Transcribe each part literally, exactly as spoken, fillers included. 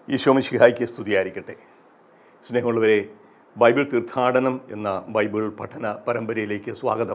ഈശോ മിശിഹായ്ക്ക് സ്തുതിയായിരിക്കട്ടെ. സ്നേഹമുള്ളവരെ, ബൈബിൾ തീർത്ഥാടനം എന്ന ബൈബിൾ പഠന പരമ്പരയിലേക്ക് സ്വാഗതം.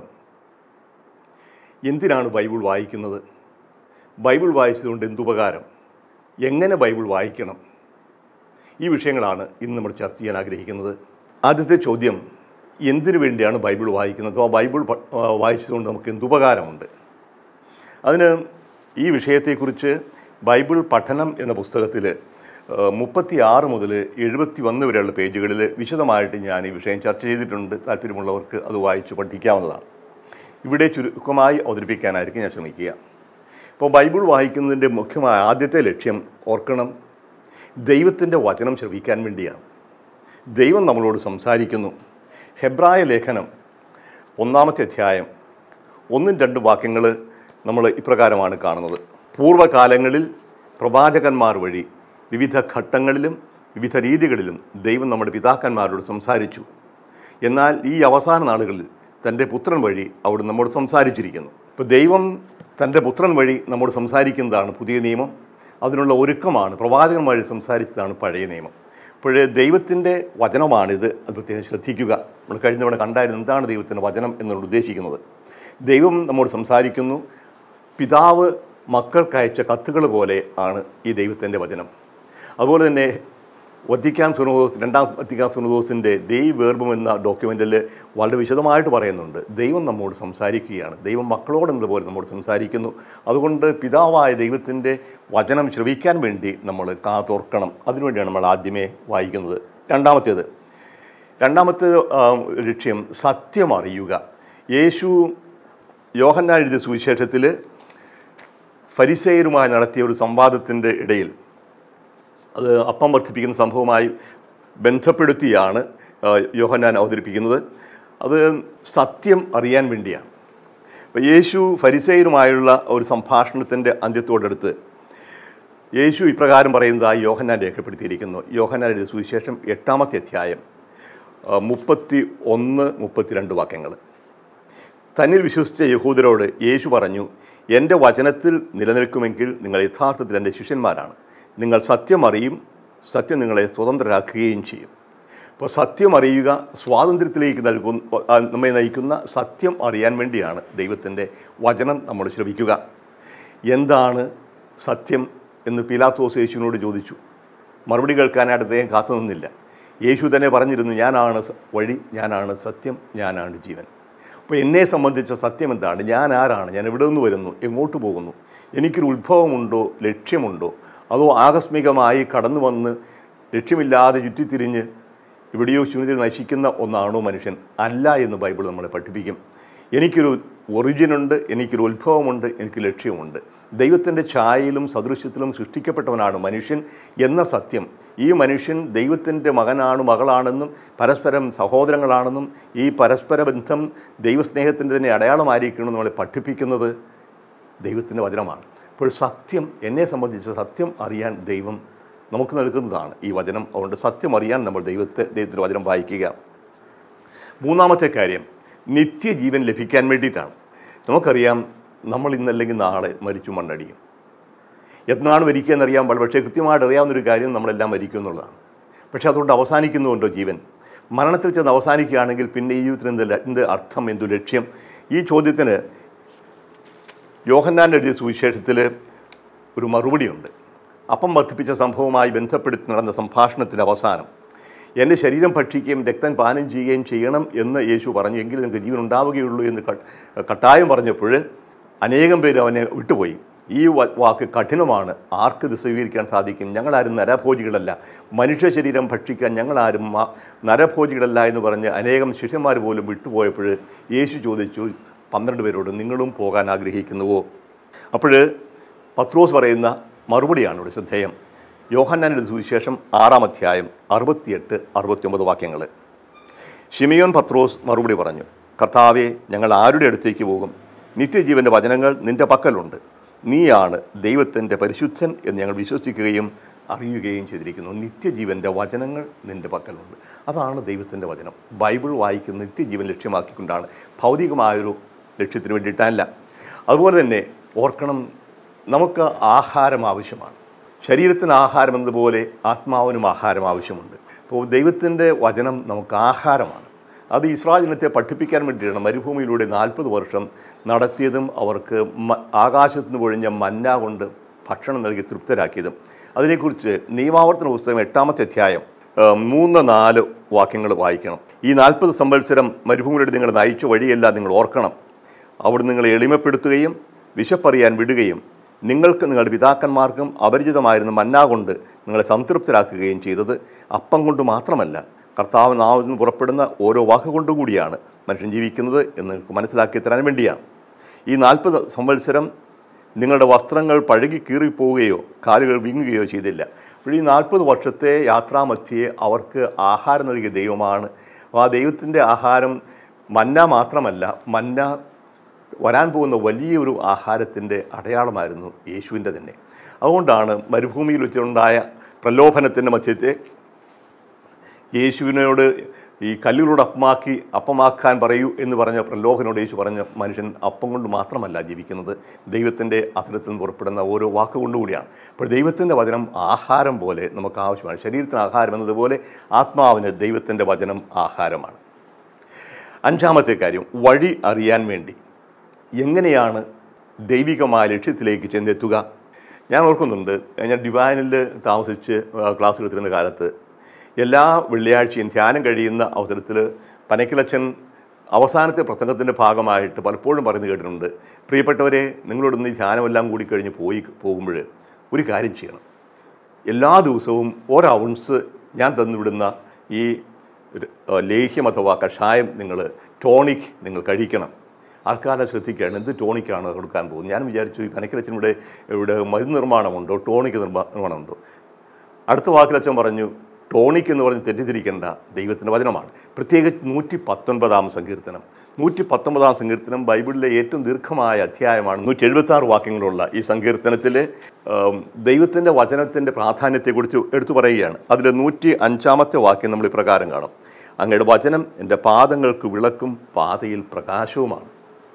എന്തിനാണ് ബൈബിൾ വായിക്കുന്നത്? ബൈബിൾ വായിച്ചതുകൊണ്ട് എന്തുപകാരം? എങ്ങനെ ബൈബിൾ വായിക്കണം? ഈ വിഷയങ്ങളാണ് ഇന്ന് നമ്മൾ ചർച്ച ചെയ്യാൻ ആഗ്രഹിക്കുന്നത്. ആദ്യത്തെ ചോദ്യം, എന്തിനു വേണ്ടിയാണ് ബൈബിൾ വായിക്കുന്നത്? അഥവാ ബൈബിൾ വായിച്ചതുകൊണ്ട് നമുക്ക് എന്തുപകാരമുണ്ട്? അതിന് ഈ വിഷയത്തെക്കുറിച്ച് ബൈബിൾ പഠനം എന്ന പുസ്തകത്തിൽ മുപ്പത്തി ആറ് മുതൽ എഴുപത്തി ഒന്ന് വരെയുള്ള പേജുകളിൽ വിശദമായിട്ട് ഞാൻ ഈ വിഷയം ചർച്ച ചെയ്തിട്ടുണ്ട്. താല്പര്യമുള്ളവർക്ക് അത് വായിച്ച് പഠിക്കാവുന്നതാണ്. ഇവിടെ ചുരുക്കമായി അവതരിപ്പിക്കാനായിരിക്കും ഞാൻ ശ്രമിക്കുക. ഇപ്പോൾ ബൈബിൾ വായിക്കുന്നതിൻ്റെ മുഖ്യമായ ആദ്യത്തെ ലക്ഷ്യം ഓർക്കണം, ദൈവത്തിൻ്റെ വചനം ശ്രവിക്കാൻ വേണ്ടിയാണ്. ദൈവം നമ്മളോട് സംസാരിക്കുന്നു. ഹെബ്രായ ലേഖനം ഒന്നാമത്തെ അധ്യായം ഒന്നും രണ്ടും വാക്യങ്ങൾ നമ്മൾ ഇപ്രകാരമാണ് കാണുന്നത്. പൂർവ്വകാലങ്ങളിൽ പ്രവാചകന്മാർ വഴി വിവിധ ഘട്ടങ്ങളിലും വിവിധ രീതികളിലും ദൈവം നമ്മുടെ പിതാക്കന്മാരോട് സംസാരിച്ചു. എന്നാൽ ഈ അവസാന നാളുകളിൽ തൻ്റെ പുത്രൻ വഴി അവിടെ നമ്മോട് സംസാരിച്ചിരിക്കുന്നു. ഇപ്പോൾ ദൈവം തൻ്റെ പുത്രൻ വഴി നമ്മോട് സംസാരിക്കുന്നതാണ് പുതിയ നിയമം. അതിനുള്ള ഒരുക്കമാണ് പ്രവാചകൻ വഴി സംസാരിച്ചതാണ് പഴയ നിയമം. അപ്പോഴേ ദൈവത്തിൻ്റെ വചനമാണിത്. അത് പ്രത്യേകം ശ്രദ്ധിക്കുക. നമ്മൾ കഴിഞ്ഞ തവണ കണ്ടായിരുന്നു എന്താണ് ദൈവത്തിൻ്റെ വചനം എന്നുള്ളത് ഉദ്ദേശിക്കുന്നത്. ദൈവം നമ്മോട് സംസാരിക്കുന്നു. പിതാവ് മക്കൾക്കയച്ച കത്തുകൾ പോലെ ആണ് ഈ ദൈവത്തിൻ്റെ വചനം. അതുപോലെ തന്നെ വത്തിക്കാൻ സുനോദോസ് രണ്ടാം വത്തിക്കാൻ സുനോദോസിൻ്റെ ദൈവ വേർബം എന്ന ഡോക്യുമെൻറ്റിൽ വളരെ വിശദമായിട്ട് പറയുന്നുണ്ട്, ദൈവം നമ്മോട് സംസാരിക്കുകയാണ്. ദൈവം മക്കളോടെന്നതുപോലെ നമ്മോട് സംസാരിക്കുന്നു. അതുകൊണ്ട് പിതാവായ ദൈവത്തിൻ്റെ വചനം ശ്രവിക്കാൻ വേണ്ടി നമ്മൾ കാതോർക്കണം. അതിനുവേണ്ടിയാണ് നമ്മൾ ആദ്യമേ വായിക്കുന്നത്. രണ്ടാമത്തേത് രണ്ടാമത്തെ ലക്ഷ്യം സത്യം അറിയുക. യേശു യോഹന്നാൻ എഴുതിയ സുവിശേഷത്തിൽ ഫരിസേയരുമായി നടത്തിയ ഒരു സംവാദത്തിൻ്റെ ഇടയിൽ അത് അപ്പം വർദ്ധിപ്പിക്കുന്ന സംഭവമായി ബന്ധപ്പെടുത്തിയാണ് യോഹന്നാൻ അവതരിപ്പിക്കുന്നത്. അത് സത്യം അറിയാൻ വേണ്ടിയാണ്. അപ്പോൾ യേശു ഫരിസേയരുമായുള്ള ഒരു സംഭാഷണത്തിൻ്റെ അന്ത്യത്തോടടുത്ത് യേശു ഇപ്രകാരം പറയുന്നതായി യോഹന്നാൻ രേഖപ്പെടുത്തിയിരിക്കുന്നു. യോഹന്നാൻ എഴുതിയ സുവിശേഷം എട്ടാമത്തെ അധ്യായം മുപ്പത്തി ഒന്ന് മുപ്പത്തിരണ്ട് വാക്യങ്ങൾ. തന്നിൽ വിശ്വസിച്ച യഹൂദരോട് യേശു പറഞ്ഞു, എൻ്റെ വചനത്തിൽ നിലനിൽക്കുമെങ്കിൽ നിങ്ങൾ യഥാർത്ഥത്തിൽ എൻ്റെ ശിഷ്യന്മാരാണ്. നിങ്ങൾ സത്യം അറിയും, സത്യം നിങ്ങളെ സ്വതന്ത്രരാക്കുകയും ചെയ്യും. അപ്പോൾ സത്യം അറിയുക, സ്വാതന്ത്ര്യത്തിലേക്ക് നൽകുന്ന നമ്മെ നയിക്കുന്ന സത്യം അറിയാൻ വേണ്ടിയാണ് ദൈവത്തിൻ്റെ വചനം നമ്മൾ ശ്രവിക്കുക. എന്താണ് സത്യം എന്ന് പീലാത്തോസ് യേശുവിനോട് ചോദിച്ചു. മറുപടി കേൾക്കാനായിട്ട് അദ്ദേഹം കാത്തു നിന്നില്ല. യേശു തന്നെ പറഞ്ഞിരുന്നു, ഞാനാണ് വഴി, ഞാനാണ് സത്യം, ഞാനാണ് ജീവൻ. അപ്പോൾ എന്നെ സംബന്ധിച്ച സത്യം എന്താണ്? ഞാൻ ആരാണ്? ഞാൻ എവിടെ നിന്ന് വരുന്നു? എങ്ങോട്ട് പോകുന്നു? എനിക്കൊരു ഉത്ഭവമുണ്ടോ? ലക്ഷ്യമുണ്ടോ? അതോ ആകസ്മികമായി കടന്നു വന്ന് ലക്ഷ്യമില്ലാതെ ചുറ്റിത്തിരിഞ്ഞ് എവിടെയോ ശൂന്യതയിൽ നശിക്കുന്ന ഒന്നാണോ മനുഷ്യൻ? അല്ല എന്ന് ബൈബിൾ നമ്മളെ പഠിപ്പിക്കും. എനിക്കൊരു ഒറിജിനുണ്ട്, എനിക്കൊരു ഉത്ഭവമുണ്ട്, എനിക്ക് ലക്ഷ്യമുണ്ട്. ദൈവത്തിൻ്റെ ഛായയിലും സദൃശ്യത്തിലും സൃഷ്ടിക്കപ്പെട്ടവനാണ് മനുഷ്യൻ എന്ന സത്യം. ഈ മനുഷ്യൻ ദൈവത്തിൻ്റെ മകനാണ്, മകളാണെന്നും പരസ്പരം സഹോദരങ്ങളാണെന്നും ഈ പരസ്പര ബന്ധം ദൈവസ്നേഹത്തിൻ്റെ തന്നെ അടയാളമായിരിക്കണമെന്ന് നമ്മളെ പഠിപ്പിക്കുന്നത് ദൈവത്തിൻ്റെ വചനമാണ്. അപ്പോൾ സത്യം, എന്നെ സംബന്ധിച്ച് സത്യം അറിയാൻ ദൈവം നമുക്ക് നൽകുന്നതാണ് ഈ വചനം. അതുകൊണ്ട് സത്യം അറിയാൻ നമ്മൾ ദൈവത്തെ ദൈവത്തിൻ്റെ വചനം വായിക്കുക. മൂന്നാമത്തെ കാര്യം, നിത്യജീവൻ ലഭിക്കാൻ വേണ്ടിയിട്ടാണ്. നമുക്കറിയാം, നമ്മൾ ഇന്നല്ലെങ്കിൽ നാളെ മരിച്ചു മണ്ണടിയും. എന്നാണ് മരിക്കുക എന്നറിയാൻ പാടില്ല. പക്ഷേ കൃത്യമായിട്ട് അറിയാവുന്നൊരു കാര്യം, നമ്മളെല്ലാം മരിക്കും എന്നുള്ളതാണ്. പക്ഷേ അതുകൊണ്ട് അവസാനിക്കുന്നുണ്ടോ ജീവൻ? മരണത്തിൽ ചെന്ന് അവസാനിക്കുകയാണെങ്കിൽ പിന്നെ ഈ ജീവിതത്തിന് എന്ത് എന്ത് അർത്ഥം, എന്തു ലക്ഷ്യം? ഈ ചോദ്യത്തിന് യോഹന്നാൻ എഴുതിയ സുവിശേഷത്തിൽ ഒരു മറുപടിയുണ്ട്. അപ്പം വർദ്ധിപ്പിച്ച സംഭവവുമായി ബന്ധപ്പെടുത്തി നടന്ന സംഭാഷണത്തിൻ്റെ അവസാനം, എൻ്റെ ശരീരം ഭക്ഷിക്കുകയും രക്തം പാനം ചെയ്യുകയും ചെയ്യണം എന്ന് യേശു പറഞ്ഞു, എങ്കിൽ നിങ്ങൾക്ക് ജീവൻ ഉണ്ടാവുകയുള്ളൂ എന്ന് കട്ടായം പറഞ്ഞപ്പോൾ അനേകം പേര് അവനെ വിട്ടുപോയി. ഈ വാക്ക് കഠിനമാണ്, ആർക്കിത് സ്വീകരിക്കാൻ സാധിക്കും? ഞങ്ങളാരും നരഭോജികളല്ല, മനുഷ്യ ശരീരം ഭക്ഷിക്കാൻ ഞങ്ങളാരും നരഭോജികളല്ല എന്ന് പറഞ്ഞ് അനേകം ശിഷ്യന്മാർ പോലും വിട്ടുപോയപ്പോൾ യേശു ചോദിച്ചു പന്ത്രണ്ട് പേരോട്, നിങ്ങളും പോകാൻ ആഗ്രഹിക്കുന്നുവോ? അപ്പോൾ പത്രോസ് പറയുന്ന മറുപടിയാണ് ഇവിടെ ശ്രദ്ധേയം. യോഹന്നാൻ്റെ സുവിശേഷം ആറാം അധ്യായം അറുപത്തിയെട്ട് അറുപത്തിയൊമ്പത് വാക്യങ്ങൾ. ശിമിയോൻ പത്രോസ് മറുപടി പറഞ്ഞു, കർത്താവേ, ഞങ്ങൾ ആരുടെ അടുത്തേക്ക് പോകും? നിത്യജീവൻ്റെ വചനങ്ങൾ നിൻ്റെ പക്കലുണ്ട്. നീയാണ് ദൈവത്തിൻ്റെ പരിശുദ്ധൻ എന്ന് ഞങ്ങൾ വിശ്വസിക്കുകയും അറിയുകയും ചെയ്തിരിക്കുന്നു. നിത്യജീവൻ്റെ വചനങ്ങൾ നിൻ്റെ പക്കലുണ്ട്. അതാണ് ദൈവത്തിൻ്റെ വചനം. ബൈബിൾ വായിക്കുന്ന നിത്യജീവൻ ലക്ഷ്യമാക്കിക്കൊണ്ടാണ്, ഭൗതികമായൊരു ലക്ഷ്യത്തിന് വേണ്ടിയിട്ടല്ല. അതുപോലെ തന്നെ ഓർക്കണം, നമുക്ക് ആഹാരം ആവശ്യമാണ്. ശരീരത്തിന് ആഹാരം എന്നതുപോലെ ആത്മാവിനും ആഹാരം ആവശ്യമുണ്ട്. അപ്പോൾ ദൈവത്തിൻ്റെ വചനം നമുക്ക് ആഹാരമാണ്. അത് ഇസ്രായേൽ ജനത്തെ പഠിപ്പിക്കാൻ വേണ്ടിയാണ് മരുഭൂമിയിലൂടെ നാൽപ്പത് വർഷം നടത്തിയതും അവർക്ക് ആകാശത്ത് നിന്ന് പൊഴിഞ്ഞ മന്ന കൊണ്ട് ഭക്ഷണം നൽകി തൃപ്തരാക്കിയതും. അതിനെക്കുറിച്ച് നിയമാവർത്തന പുസ്തകം എട്ടാമത്തെ അധ്യായം മൂന്ന് നാല് വാക്യങ്ങൾ വായിക്കണം. ഈ നാൽപ്പത് സംവത്സരം മരുഭൂമിയിലൂടെ നിങ്ങൾ നയിച്ച വഴിയെല്ലാം നിങ്ങൾ ഓർക്കണം. അവിടെ നിങ്ങളെ എളിമപ്പെടുത്തുകയും വിശപ്പറിയാൻ വിടുകയും നിങ്ങൾക്ക് നിങ്ങളുടെ പിതാക്കന്മാർക്കും അപരിചിതമായിരുന്ന മന്ന കൊണ്ട് നിങ്ങളെ സംതൃപ്തരാക്കുകയും ചെയ്തത് അപ്പം കൊണ്ട് മാത്രമല്ല, കർത്താവ് നാവിൽ നിന്ന് പുറപ്പെടുന്ന ഓരോ വാക്കുകൊണ്ടും കൂടിയാണ് മനുഷ്യൻ ജീവിക്കുന്നത് എന്ന് നിങ്ങൾക്ക് മനസ്സിലാക്കി തരാൻ വേണ്ടിയാണ്. ഈ നാൽപ്പത് സംവത്സരം നിങ്ങളുടെ വസ്ത്രങ്ങൾ പഴകി കീറിപ്പോവുകയോ കാലുകൾ വിങ്ങുകയോ ചെയ്തില്ല. അപ്പോൾ ഈ നാൽപ്പത് വർഷത്തെ യാത്രാമധ്യേ അവർക്ക് ആഹാരം നൽകിയ ദൈവമാണ്. ആ ദൈവത്തിൻ്റെ ആഹാരം മന്ന മാത്രമല്ല, മന്ന വരാൻ പോകുന്ന വലിയൊരു ആഹാരത്തിൻ്റെ അടയാളമായിരുന്നു യേശുവിൻ്റെ തന്നെ. അതുകൊണ്ടാണ് മരുഭൂമിയിൽ വെച്ചുണ്ടായ പ്രലോഭനത്തിൻ്റെ മധ്യത്തെ യേശുവിനോട് ഈ കല്ലുകളോട് അപ്പമാക്കി അപ്പമാക്കാൻ പറയൂ എന്ന് പറഞ്ഞ പ്രലോഭനോട് യേശു പറഞ്ഞ മനുഷ്യൻ അപ്പം കൊണ്ട് മാത്രമല്ല ജീവിക്കുന്നത്, ദൈവത്തിൻ്റെ അധരത്തിൽ നിന്ന് പുറപ്പെടുന്ന ഓരോ വാക്കുകൊണ്ടുകൂടിയാണ്. അപ്പോൾ ദൈവത്തിൻ്റെ വചനം ആഹാരം പോലെ നമുക്ക് ആവശ്യമാണ്. ശരീരത്തിന് ആഹാരം എന്നതുപോലെ ആത്മാവിന് ദൈവത്തിൻ്റെ വചനം ആഹാരമാണ്. അഞ്ചാമത്തെ കാര്യം, വഴി അറിയാൻ വേണ്ടി എങ്ങനെയാണ് ദൈവികമായ ലക്ഷ്യത്തിലേക്ക് ചെന്നെത്തുക. ഞാൻ ഓർക്കുന്നുണ്ട്, ഞാൻ ഡിവൈനിൽ താമസിച്ച് ക്ലാസ് എടുത്തിരുന്ന കാലത്ത് എല്ലാ വെള്ളിയാഴ്ചയും ധ്യാനം കഴിയുന്ന അവസരത്തിൽ പനക്കിലച്ചൻ അവസാനത്തെ പ്രസംഗത്തിൻ്റെ ഭാഗമായിട്ട് പലപ്പോഴും പറഞ്ഞു കേട്ടിട്ടുണ്ട്, പ്രിയപ്പെട്ടവരെ, നിങ്ങളോടൊന്ന് ഈ ധ്യാനമെല്ലാം കൂടി കഴിഞ്ഞ് പോയി പോകുമ്പോൾ ഒരു കാര്യം ചെയ്യണം. എല്ലാ ദിവസവും ഒരൗൺസ് ഞാൻ തന്നുവിടുന്ന ഈ ലേഹ്യം അഥവാ കഷായം നിങ്ങൾ ടോണിക് നിങ്ങൾ കഴിക്കണം. ആൾക്കാരെ ശ്രദ്ധിക്കുകയാണ്, എന്ത് ടോണിക്കാണ് കൊടുക്കാൻ പോകുന്നത്. ഞാൻ വിചാരിച്ചു ഈ പനക്കിലച്ചനിവിടെ ഇവിടെ മരുന്ന് നിർമ്മാണമുണ്ടോ, ടോണിക്ക് നിർമ്മാണമുണ്ടോ. അടുത്ത വാക്കിലച്ചൻ പറഞ്ഞു, ടോണിക് എന്ന് പറഞ്ഞ് തെറ്റിദ്ധരിക്കേണ്ട, ദൈവത്തിൻ്റെ വചനമാണ്. പ്രത്യേകിച്ച് നൂറ്റി പത്തൊൻപതാം സങ്കീർത്തനം നൂറ്റി പത്തൊമ്പതാം സങ്കീർത്തനം ബൈബിളിലെ ഏറ്റവും ദീർഘമായ അധ്യായമാണ്. നൂറ്റി എഴുപത്തി ആറ് വാക്യങ്ങളുള്ള ഈ സങ്കീർത്തനത്തിൽ ദൈവത്തിൻ്റെ വചനത്തിൻ്റെ പ്രാധാന്യത്തെക്കുറിച്ച് എടുത്തു പറയുകയാണ്. അതിൽ നൂറ്റി അഞ്ചാമത്തെ വാക്യം നമ്മൾ ഇപ്രകാരം കാണും, അങ്ങയുടെ വചനം എൻ്റെ പാദങ്ങൾക്ക് വിളക്കും പാതയിൽ പ്രകാശവുമാണ്.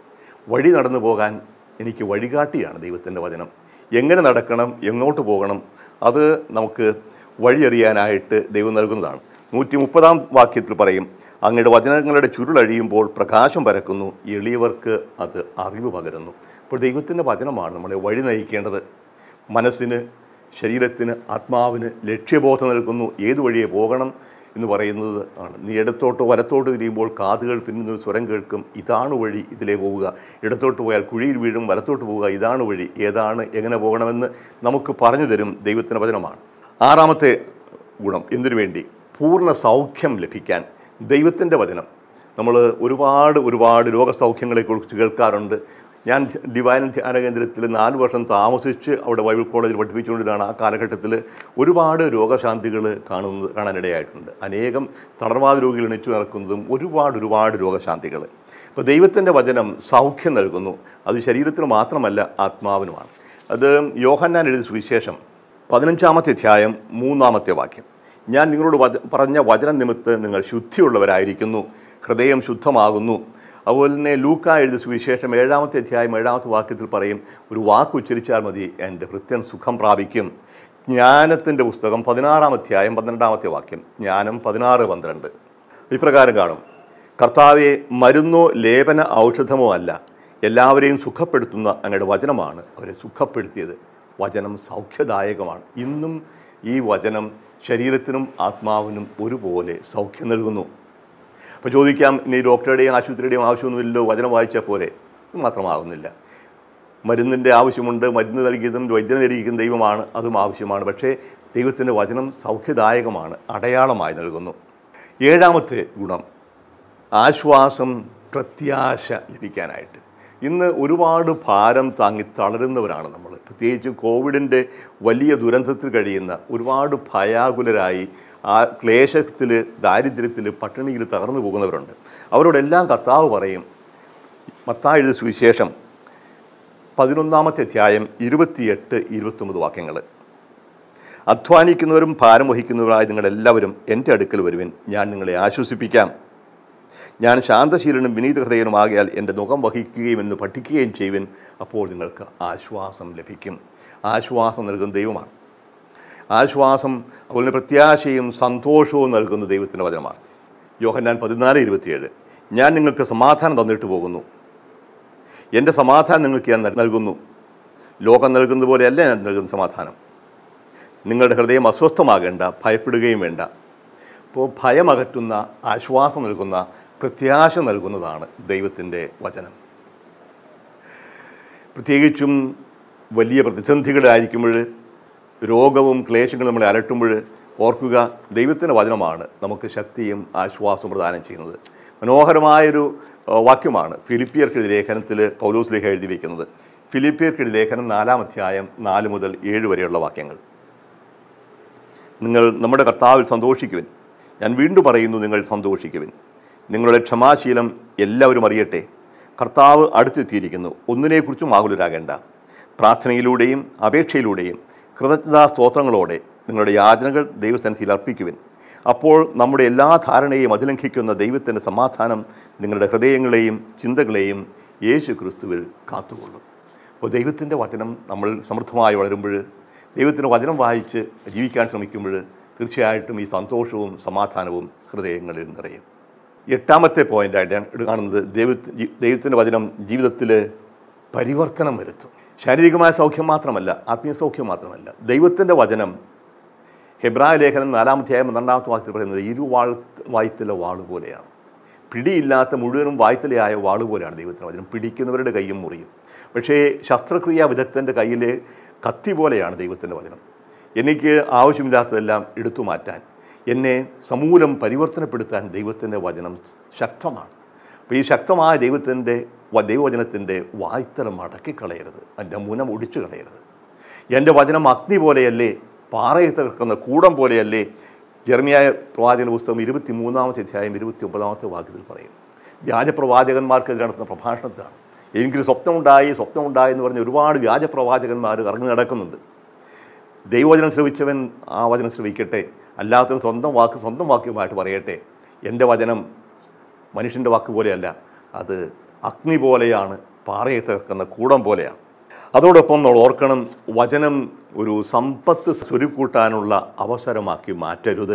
വഴി നടന്നു പോകാൻ എനിക്ക് വഴികാട്ടിയാണ് ദൈവത്തിൻ്റെ വചനം. എങ്ങനെ നടക്കണം, എങ്ങോട്ട് പോകണം, അത് നമുക്ക് വഴിയറിയാനായിട്ട് ദൈവം നൽകുന്നതാണ്. നൂറ്റി മുപ്പതാം വാക്യത്തിൽ പറയും, അങ്ങയുടെ വചനങ്ങളുടെ ചുരുളഴിയുമ്പോൾ പ്രകാശം പരക്കുന്നു, എളിയവർക്ക് അത് അറിവ് പകരുന്നു. അപ്പോൾ ദൈവത്തിൻ്റെ വചനമാണ് നമ്മളെ വഴി നയിക്കേണ്ടത്. മനസ്സിന്, ശരീരത്തിന്, ആത്മാവിന് ലക്ഷ്യബോധം നൽകുന്നു. ഏത് വഴിയെ പോകണം എന്ന് പറയുന്നത് ആണ്. നീ ഇടത്തോട്ടോ വലത്തോട്ട് തിരിയുമ്പോൾ കാതുകൾ പിന്നിൽ സ്വരം കേൾക്കും, ഇതാണ് വഴി, ഇതിലേ പോവുക. ഇടത്തോട്ട് പോയാൽ കുഴിയിൽ വീഴും, വലത്തോട്ട് പോവുക, ഇതാണ് വഴി. ഏതാണ്, എങ്ങനെ പോകണമെന്ന് നമുക്ക് പറഞ്ഞു തരും ദൈവത്തിൻ്റെ വചനമാണ്. ആറാമത്തെ ഗുണം, എന്തിനു വേണ്ടി? പൂർണ്ണ സൗഖ്യം ലഭിക്കാൻ ദൈവത്തിൻ്റെ വചനം. നമ്മൾ ഒരുപാട് ഒരുപാട് രോഗസൗഖ്യങ്ങളെക്കുറിച്ച് കേൾക്കാറുണ്ട്. ഞാൻ ഡിവൈൻ ധ്യാന കേന്ദ്രത്തിൽ നാല് വർഷം താമസിച്ച് അവിടെ ബൈബിൾ കോളേജിൽ പഠിപ്പിച്ചുകൊണ്ടിരുന്നതാണ്. ആ കാലഘട്ടത്തിൽ ഒരുപാട് രോഗശാന്തികൾ കാണുന്നത് കാണാനിടയായിട്ടുണ്ട്. അനേകം തളർവാദ രോഗികൾ എണിച്ചു നടക്കുന്നതും ഒരുപാട് ഒരുപാട് രോഗശാന്തികൾ. അപ്പോൾ ദൈവത്തിൻ്റെ വചനം സൗഖ്യം നൽകുന്നു. അത് ശരീരത്തിന് മാത്രമല്ല, ആത്മാവിനുമാണ്. അത് യോഹന്നാൻ എഴുതിയ സുവിശേഷം പതിനഞ്ചാമത്തെ അധ്യായം മൂന്നാമത്തെ വാക്യം, ഞാൻ നിങ്ങളോട് വച പറഞ്ഞ വചനം നിമിത്തം നിങ്ങൾ ശുദ്ധിയുള്ളവരായിരിക്കുന്നു, ഹൃദയം ശുദ്ധമാകുന്നു. അതുപോലെ തന്നെ ലൂക്കാ എഴുതിയ സുവിശേഷം ഏഴാമത്തെ അധ്യായം ഏഴാമത്തെ വാക്യത്തിൽ പറയും, ഒരു വാക്ക് ഉച്ചരിച്ചാൽ മതി, എൻ്റെ ഭൃത്യൻ സുഖം പ്രാപിക്കും. ജ്ഞാനത്തിൻ്റെ പുസ്തകം പതിനാറാം അധ്യായം പന്ത്രണ്ടാമത്തെ വാക്യം, ജ്ഞാനം പതിനാറ് പന്ത്രണ്ട് ഇപ്രകാരം കാണും, കർത്താവെ, മരുന്നോ ലേപന ഔഷധമോ അല്ല, എല്ലാവരെയും സുഖപ്പെടുത്തുന്ന അങ്ങയുടെ വചനമാണ് അവരെ സുഖപ്പെടുത്തിയത്. വചനം സൗഖ്യദായകമാണ്. ഇന്നും ഈ വചനം ശരീരത്തിനും ആത്മാവിനും ഒരുപോലെ സൗഖ്യം നൽകുന്നു. അപ്പോൾ ചോദിക്കാം, ഇനി ഡോക്ടറുടെയും ആശുപത്രിയുടെയും ആവശ്യമൊന്നുമില്ലല്ലോ, വചനം വായിച്ചാൽ പോരെ? മാത്രമാകുന്നില്ല. മരുന്നിൻ്റെ ആവശ്യമുണ്ട്. മരുന്ന് നൽകിയതും വൈദ്യന് നൽകിയതും ദൈവമാണ്, അതും ആവശ്യമാണ്. പക്ഷേ ദൈവത്തിൻ്റെ വചനം സൗഖ്യദായകമാണ്, അടയാളമായി നൽകുന്നു. ഏഴാമത്തെ ഗുണം, ആശ്വാസം, പ്രത്യാശ ലഭിക്കാനായിട്ട്. ഇന്ന് ഒരുപാട് ഭാരം താങ്ങി തളരുന്നവരാണ് നമ്മൾ. പ്രത്യേകിച്ച് കോവിഡിൻ്റെ വലിയ ദുരന്തത്തിൽ കഴിയുന്ന ഒരുപാട് ഭയാകുലരായി ആ ക്ലേശത്തിൽ, ദാരിദ്ര്യത്തിൽ, പട്ടിണിയിൽ തകർന്നു പോകുന്നവരുണ്ട്. അവരോടെല്ലാം കർത്താവ് പറയും, മത്തായി എഴുതിയ സുവിശേഷം പതിനൊന്നാമത്തെ അധ്യായം ഇരുപത്തിയെട്ട് ഇരുപത്തൊമ്പത് വാക്യങ്ങൾ, അധ്വാനിക്കുന്നവരും ഭാരം വഹിക്കുന്നവരായ നിങ്ങളെല്ലാവരും എൻ്റെ അടുക്കൽ വരുവിൻ, ഞാൻ നിങ്ങളെ ആശ്വസിപ്പിക്കാം. ഞാൻ ശാന്തശീലനും വിനീത ഹൃദയനുമാകിയാൽ എൻ്റെ മുഖം വഹിക്കുകയും എന്ന് പഠിക്കുകയും ചെയ്യുവിൻ, അപ്പോൾ നിങ്ങൾക്ക് ആശ്വാസം ലഭിക്കും. ആശ്വാസം നൽകുന്ന ദൈവമാണ്. ആശ്വാസം, അതുപോലെ പ്രത്യാശയും സന്തോഷവും നൽകുന്ന ദൈവത്തിൻ്റെ വചനമാണ്. യോഹന്നാൻ പതിനാല് ഇരുപത്തിയേഴ്, ഞാൻ നിങ്ങൾക്ക് സമാധാനം തന്നിട്ട് പോകുന്നു, എൻ്റെ സമാധാനം നിങ്ങൾക്ക് ഞാൻ നൽകുന്നു, ലോകം നൽകുന്നത് പോലെയല്ല ഞാൻ നൽകുന്ന സമാധാനം. നിങ്ങളുടെ ഹൃദയം അസ്വസ്ഥമാകേണ്ട, ഭയപ്പെടുകയും വേണ്ട. അപ്പോൾ ഭയമകറ്റുന്ന, ആശ്വാസം നൽകുന്ന, പ്രത്യാശ നൽകുന്നതാണ് ദൈവത്തിൻ്റെ വചനം. പ്രത്യേകിച്ചും വലിയ പ്രതിസന്ധികളായിരിക്കുമ്പോൾ, രോഗവും ക്ലേശങ്ങളും നമ്മളെ അലട്ടുമ്പോൾ ഓർക്കുക, ദൈവത്തിൻ്റെ വചനമാണ് നമുക്ക് ശക്തിയും ആശ്വാസവും പ്രദാനം ചെയ്യുന്നത്. മനോഹരമായൊരു വാക്യമാണ് ഫിലിപ്പിയർക്കെഴുതിയ ലേഖനത്തിൽ പൗലോസ് ലേഖ എഴുതി വയ്ക്കുന്നത്. ഫിലിപ്പിയർക്കെഴുതിയ ലേഖനം നാലാം അധ്യായം നാല് മുതൽ ഏഴ് വരെയുള്ള വാക്യങ്ങൾ. നിങ്ങൾ നമ്മുടെ കർത്താവിൽ സന്തോഷിക്കുവിൻ, ഞാൻ വീണ്ടും പറയുന്നു, നിങ്ങൾ സന്തോഷിക്കുവിൻ. നിങ്ങളുടെ ക്ഷമാശീലം എല്ലാവരും അറിയട്ടെ. കർത്താവ് അടുത്തെത്തിയിരിക്കുന്നു, ഒന്നിനെക്കുറിച്ചും ആകുലരാകേണ്ട. പ്രാർത്ഥനയിലൂടെയും അപേക്ഷയിലൂടെയും കൃതജ്ഞതാ സ്തോത്രങ്ങളോടെ നിങ്ങളുടെ യാചനകൾ ദൈവസന്നിധിയിൽ അർപ്പിക്കുവിൻ. അപ്പോൾ നമ്മുടെ എല്ലാ ധാരണയെയും അതിലംഘിക്കുന്ന ദൈവത്തിൻ്റെ സമാധാനം നിങ്ങളുടെ ഹൃദയങ്ങളെയും ചിന്തകളെയും യേശു ക്രിസ്തുവിൽ കാത്തുകൊള്ളും. അപ്പോൾ ദൈവത്തിൻ്റെ വചനം നമ്മൾ സമൃദ്ധമായി വളരുമ്പോൾ, ദൈവത്തിൻ്റെ വചനം വായിച്ച് ജീവിക്കാൻ ശ്രമിക്കുമ്പോൾ തീർച്ചയായിട്ടും ഈ സന്തോഷവും സമാധാനവും ഹൃദയങ്ങളിൽ നിറയും. എട്ടാമത്തെ പോയിൻ്റായിട്ട് ഞാൻ കാണുന്നത്, ദൈവ ദൈവത്തിൻ്റെ വചനം ജീവിതത്തിൽ പരിവർത്തനം വരുത്തും. ശാരീരികമായ സൗഖ്യം മാത്രമല്ല, ആത്മീയ സൗഖ്യം മാത്രമല്ല. ദൈവത്തിൻ്റെ വചനം ഹെബ്രായ ലേഖനം നാലാമധ്യായം പന്ത്രണ്ടാമത്തെ വാക്യത്തിൽ പറയുന്നത് ഇരുവാൾ വായ്ത്തല വാള് പോലെയാണ്. പിടിയില്ലാത്ത മുഴുവനും വായ്ത്തലയായ വാള് പോലെയാണ് ദൈവത്തിൻ്റെ വചനം. പിടിക്കുന്നവരുടെ കയ്യും മുറിയും. പക്ഷേ ശസ്ത്രക്രിയാ വിദഗ്ധൻ്റെ കയ്യിലെ കത്തി പോലെയാണ് ദൈവത്തിൻ്റെ വചനം. എനിക്ക് ആവശ്യമില്ലാത്തതെല്ലാം എടുത്തു മാറ്റാൻ, എന്നെ സമൂലം പരിവർത്തനപ്പെടുത്താൻ ദൈവത്തിൻ്റെ വചനം ശക്തമാണ്. അപ്പോൾ ഈ ശക്തമായ ദൈവത്തിൻ്റെ ദൈവവചനത്തിൻ്റെ വായ്ത്തലം മടക്കിക്കളയരുത്, അതിൻ്റെ മുനം ഒടിച്ചു കളയരുത്. എൻ്റെ വചനം അഗ്നി പോലെയല്ലേ, പാറയെ തകർക്കുന്ന കൂടം പോലെയല്ലേ. ജെറമ്യായ പ്രവാചകന പുസ്തകം ഇരുപത്തി മൂന്നാമത്തെ അധ്യായം ഇരുപത്തി ഒമ്പതാമത്തെ വാക്യത്തിൽ പറയും. വ്യാജപ്രവാചകന്മാർക്കെതിരെ നടത്തുന്ന പ്രഭാഷണത്തിലാണ്. എനിക്കൊരു സ്വപ്നമുണ്ടായി സ്വപ്നമുണ്ടായി എന്ന് പറഞ്ഞ് ഒരുപാട് വ്യാജപ്രവാചകന്മാർ ഇറങ്ങി നടക്കുന്നുണ്ട്. ദൈവവചനം ശ്രവിച്ചവൻ ആ വചനം ശ്രവിക്കട്ടെ, അല്ലാത്തവൻ സ്വന്തം വാക്ക് സ്വന്തം വാക്യമായിട്ട് പറയട്ടെ. എൻ്റെ വചനം മനുഷ്യൻ്റെ വാക്ക് പോലെയല്ല, അത് അഗ്നി പോലെയാണ്, പാറയെ തകർക്കുന്ന കൂടം പോലെയാണ്. അതോടൊപ്പം നമ്മൾ ഓർക്കണം, വചനം ഒരു സമ്പത്ത് സ്വരുക്കൂട്ടാനുള്ള അവസരമാക്കി മാറ്റരുത്.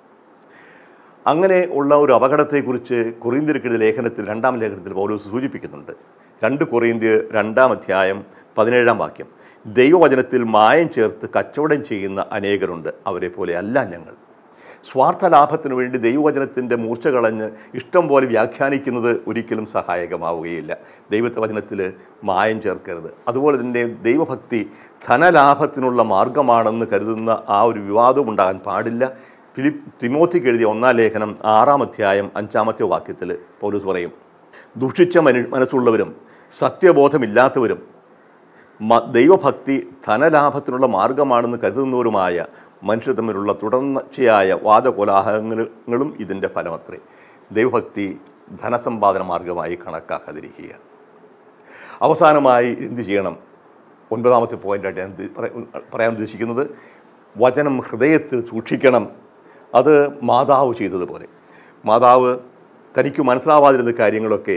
അങ്ങനെ ഉള്ള ഒരു അപകടത്തെക്കുറിച്ച് കൊറിന്ത്യർക്കെഴുതിയ ലേഖനത്തിൽ രണ്ടാം ലേഖനത്തിൽ പൗലോസ് സൂചിപ്പിക്കുന്നുണ്ട്. രണ്ട് കൊറിന്ത്യർ രണ്ടാം അധ്യായം പതിനേഴാം വാക്യം, ദൈവവചനത്തിൽ മായം ചേർത്ത് കച്ചവടം ചെയ്യുന്ന അനേകരുണ്ട്, അവരെ പോലെ അല്ല ഞങ്ങൾ. സ്വാർത്ഥ ലാഭത്തിനു വേണ്ടി ദൈവവചനത്തിൻ്റെ മൂർച്ച കളഞ്ഞ് ഇഷ്ടം പോലെ വ്യാഖ്യാനിക്കുന്നത് ഒരിക്കലും സഹായകമാവുകയില്ല. ദൈവത്തെ വചനത്തിൽ മായം ചേർക്കരുത്. അതുപോലെ തന്നെ ദൈവഭക്തി ധനലാഭത്തിനുള്ള മാർഗമാണെന്ന് കരുതുന്ന ആ ഒരു വിവാദവും ഉണ്ടാകാൻ പാടില്ല. ഫിലിപ്പ് തിമോത്തിക്ക് എഴുതിയ ഒന്നാം ലേഖനം ആറാം അധ്യായം അഞ്ചാമത്തെ വാക്യത്തിൽ പൗലോസ് പറയും, ദുഷിച്ച മനു മനസ്സുള്ളവരും സത്യബോധമില്ലാത്തവരും ദൈവഭക്തി ധനലാഭത്തിനുള്ള മാർഗമാണെന്ന് കരുതുന്നവരുമായ മനുഷ്യർ തമ്മിലുള്ള തുടർച്ചയായ വാദകോലാഹലങ്ങളും ഇതിൻ്റെ ഫലമത്രേ. ദൈവഭക്തി ധനസമ്പാദന മാർഗമായി കണക്കാക്കാതിരിക്കുക. അവസാനമായി എന്ത് ചെയ്യണം? ഒൻപതാമത്തെ പോയിൻ്റായിട്ട് ഞാൻ പറയാൻ ഉദ്ദേശിക്കുന്നത്, വചനം ഹൃദയത്തിൽ സൂക്ഷിക്കണം. അത് മാതാവ് ചെയ്തതുപോലെ. മാതാവ് തനിക്ക് മനസ്സിലാവാതിരുന്ന കാര്യങ്ങളൊക്കെ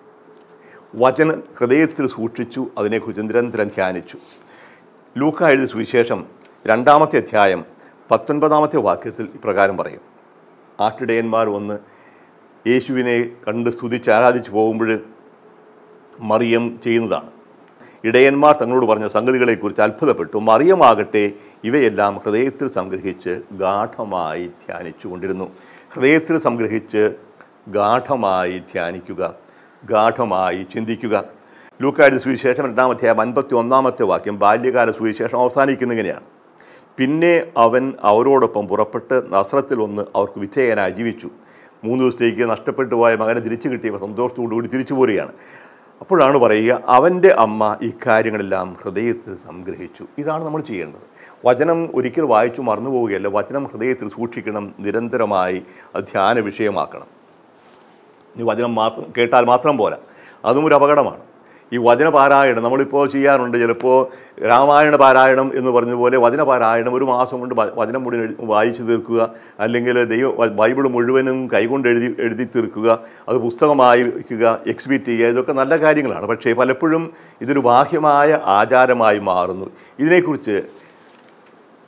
വചനം ഹൃദയത്തിൽ സൂക്ഷിച്ചു, അതിനെക്കുറിച്ച് നിരന്തരം ധ്യാനിച്ചു. ലൂക്ക എഴുതിയ സുവിശേഷം രണ്ടാമത്തെ അധ്യായം പത്തൊൻപതാമത്തെ വാക്യത്തിൽ ഇപ്രകാരം പറയും, ആട്ടിടയന്മാർ വന്ന് യേശുവിനെ കണ്ട് സ്തുതിച്ച് ആരാധിച്ചു പോകുമ്പോൾ മറിയം ചെയ്യുന്നതാണ്. ഇടയന്മാർ തങ്ങളോട് പറഞ്ഞ സംഗതികളെക്കുറിച്ച് അത്ഭുതപ്പെട്ടു. മറിയമാകട്ടെ ഇവയെല്ലാം ഹൃദയത്തിൽ സംഗ്രഹിച്ച് ഗാഠമായി ധ്യാനിച്ചു കൊണ്ടിരുന്നു. ഹൃദയത്തിൽ സംഗ്രഹിച്ച് ഗാഠമായി ധ്യാനിക്കുക, ഗാഠമായി ചിന്തിക്കുക. ലൂക്കായുടെ സുവിശേഷം രണ്ടാം അധ്യായം അൻപത്തി ഒന്നാമത്തെ വാക്യം, ബാല്യകാല സുവിശേഷം അവസാനിക്കുന്ന ഇങ്ങനെയാണ്, പിന്നെ അവൻ അവരോടൊപ്പം പുറപ്പെട്ട് നസ്രത്തിൽ വന്ന് അവർക്ക് വിധേയനായി ജീവിച്ചു. മൂന്ന് ദിവസത്തേക്ക് നഷ്ടപ്പെട്ടു പോയ മകനെ തിരിച്ചു കിട്ടിയപ്പോൾ സന്തോഷത്തോടുകൂടി തിരിച്ചു പോരുകയാണ്. അപ്പോഴാണ് പറയുക, അവൻ്റെ അമ്മ ഇക്കാര്യങ്ങളെല്ലാം ഹൃദയത്തിൽ സംഗ്രഹിച്ചു. ഇതാണ് നമ്മൾ ചെയ്യേണ്ടത്. വചനം ഒരിക്കൽ വായിച്ചു മറന്നു പോവുകയല്ല, വചനം ഹൃദയത്തിൽ സൂക്ഷിക്കണം, നിരന്തരമായി അത് ധ്യാന വിഷയമാക്കണം. ഈ വചനം മാത്രം കേട്ടാൽ മാത്രം പോരാ, അതും ഒരു അപകടമാണ്. ഈ വചനപാരായണം നമ്മളിപ്പോൾ ചെയ്യാറുണ്ട്. ചിലപ്പോൾ രാമായണ പാരായണം എന്ന് പറഞ്ഞതുപോലെ വചനപാരായണം ഒരു മാസം കൊണ്ട് വചനം മുഴുവൻ വായിച്ചു തീർക്കുക, അല്ലെങ്കിൽ ദൈവ ബൈബിൾ മുഴുവനും കൈകൊണ്ട് എഴുതി എഴുതി തീർക്കുക, അത് പുസ്തകമായി വയ്ക്കുക, എക്സിബിറ്റ് ചെയ്യുക, ഇതൊക്കെ നല്ല കാര്യങ്ങളാണ്. പക്ഷേ പലപ്പോഴും ഇതൊരു ബാഹ്യമായ ആചാരമായി മാറുന്നു. ഇതിനെക്കുറിച്ച്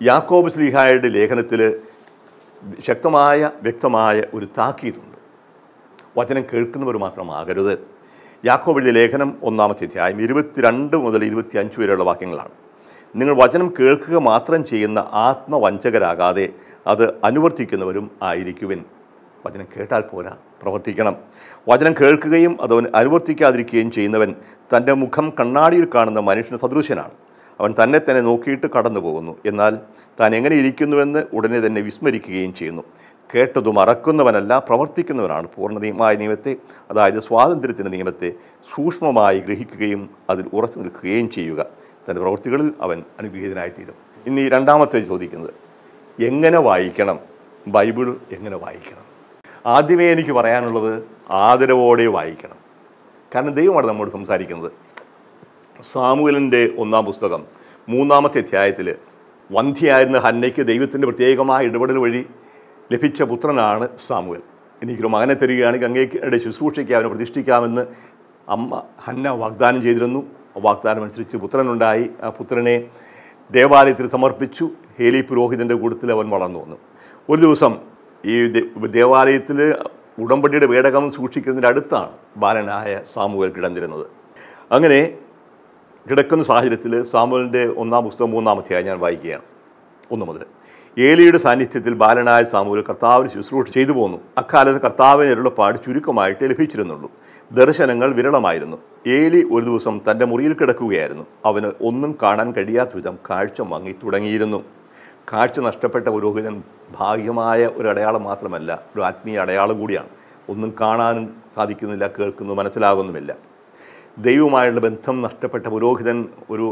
യാക്കോബ് ശ്ലീഹായുടെ ലേഖനത്തിൽ ശക്തമായ വ്യക്തമായ ഒരു താക്കീതുണ്ട്. വചനം കേൾക്കുന്നവർ മാത്രമാകരുത്. യാക്കോബിൻ്റെ ലേഖനം ഒന്നാമത്തെ അധ്യായം ഇരുപത്തിരണ്ട് മുതൽ ഇരുപത്തി അഞ്ച് വരെയുള്ള വാക്യങ്ങളാണ്. നിങ്ങൾ വചനം കേൾക്കുക മാത്രം ചെയ്യുന്ന ആത്മവഞ്ചകരാകാതെ അത് അനുവർത്തിക്കുന്നവരും ആയിരിക്കുവിൻ. വചനം കേട്ടാൽ പോരാ, പ്രവർത്തിക്കണം. വചനം കേൾക്കുകയും അത് അനുവർത്തിക്കാതിരിക്കുകയും ചെയ്യുന്നവൻ തൻ്റെ മുഖം കണ്ണാടിയിൽ കാണുന്ന മനുഷ്യന് സദൃശ്യനാണ്. അവൻ തന്നെ തന്നെ നോക്കിയിട്ട് കടന്നു പോകുന്നു, എന്നാൽ താൻ എങ്ങനെ ഇരിക്കുന്നുവെന്ന് ഉടനെ തന്നെ വിസ്മരിക്കുകയും ചെയ്യുന്നു. കേട്ടതു മറക്കുന്നവനല്ല, പ്രവർത്തിക്കുന്നവനാണ് പൂർണ്ണമായ നിയമത്തെ, അതായത് സ്വാതന്ത്ര്യത്തിൻ്റെ നിയമത്തെ സൂക്ഷ്മമായി ഗ്രഹിക്കുകയും അതിൽ ഉറച്ചു നിൽക്കുകയും ചെയ്യുക. തൻ്റെ പ്രവൃത്തികളിൽ അവൻ അനുഗ്രഹീതനായിത്തീരും. ഇനി രണ്ടാമത്തെ ചോദിക്കുന്നത്, എങ്ങനെ വായിക്കണം? ബൈബിൾ എങ്ങനെ വായിക്കണം? ആദ്യമേ എനിക്ക് പറയാനുള്ളത്, ആദരവോടെ വായിക്കണം. കാരണം ദൈവമാണ് നമ്മോട് സംസാരിക്കുന്നത്. സാമുവേലിൻ്റെ ഒന്നാം പുസ്തകം മൂന്നാമത്തെ അധ്യായത്തിൽ വന്ധ്യയായിരുന്ന ഹന്നയ്ക്ക് ദൈവത്തിൻ്റെ പ്രത്യേകമായ ഇടപെടൽ വഴി ലഭിച്ച പുത്രനാണ് സാമുവേൽ. എനിക്കൊരു മകനെ തരികയാണെങ്കിൽ അങ്ങയുടെ ശുശ്രൂഷയ്ക്ക് അവനെ പ്രതിഷ്ഠിക്കാമെന്ന് അമ്മ ഹന്ന വാഗ്ദാനം ചെയ്തിരുന്നു. വാഗ്ദാനം അനുസരിച്ച് പുത്രനുണ്ടായി. ആ പുത്രനെ ദേവാലയത്തിൽ സമർപ്പിച്ചു. ഹേലി പുരോഹിതൻ്റെ കൂട്ടത്തിൽ അവൻ വളർന്നു വന്നു. ഒരു ദിവസം ഈ ദേവാലയത്തിൽ ഉടമ്പടിയുടെ പേടകം സൂക്ഷിക്കുന്നതിൻ്റെ അടുത്താണ് ബാലനായ സാമുവേൽ കിടന്നിരുന്നത്. അങ്ങനെ കിടക്കുന്ന സാഹചര്യത്തിൽ സാമുവേലിൻ്റെ ഒന്നാം പുസ്തകം മൂന്നാമത്തെയായി ഞാൻ വായിക്കുകയാണ് ഒന്ന് മുതൽ. ഏലിയുടെ സാന്നിധ്യത്തിൽ ബാലനായ സാമുവേൽ കർത്താവിന് ശുശ്രൂഷ ചെയ്തു പോന്നു. അക്കാലത്ത് കർത്താവിന് അരുളപ്പാട് ചുരുക്കമായിട്ട് ലഭിച്ചിരുന്നുള്ളൂ. ദർശനങ്ങൾ വിരളമായിരുന്നു. ഏലി ഒരു ദിവസം തൻ്റെ മുറിയിൽ കിടക്കുകയായിരുന്നു. അവന് ഒന്നും കാണാൻ കഴിയാത്ത വിധം കാഴ്ച മങ്ങി തുടങ്ങിയിരുന്നു. കാഴ്ച നഷ്ടപ്പെട്ട പുരോഹിതൻ ഭാഗ്യമായ ഒരു അടയാളം മാത്രമല്ല, ഒരു ആത്മീയ അടയാളം കൂടിയാണ്. ഒന്നും കാണാനും സാധിക്കുന്നില്ല, കേൾക്കുന്നു, മനസ്സിലാകുന്നുമില്ല. ദൈവവുമായുള്ള ബന്ധം നഷ്ടപ്പെട്ട പുരോഹിതൻ ഒരു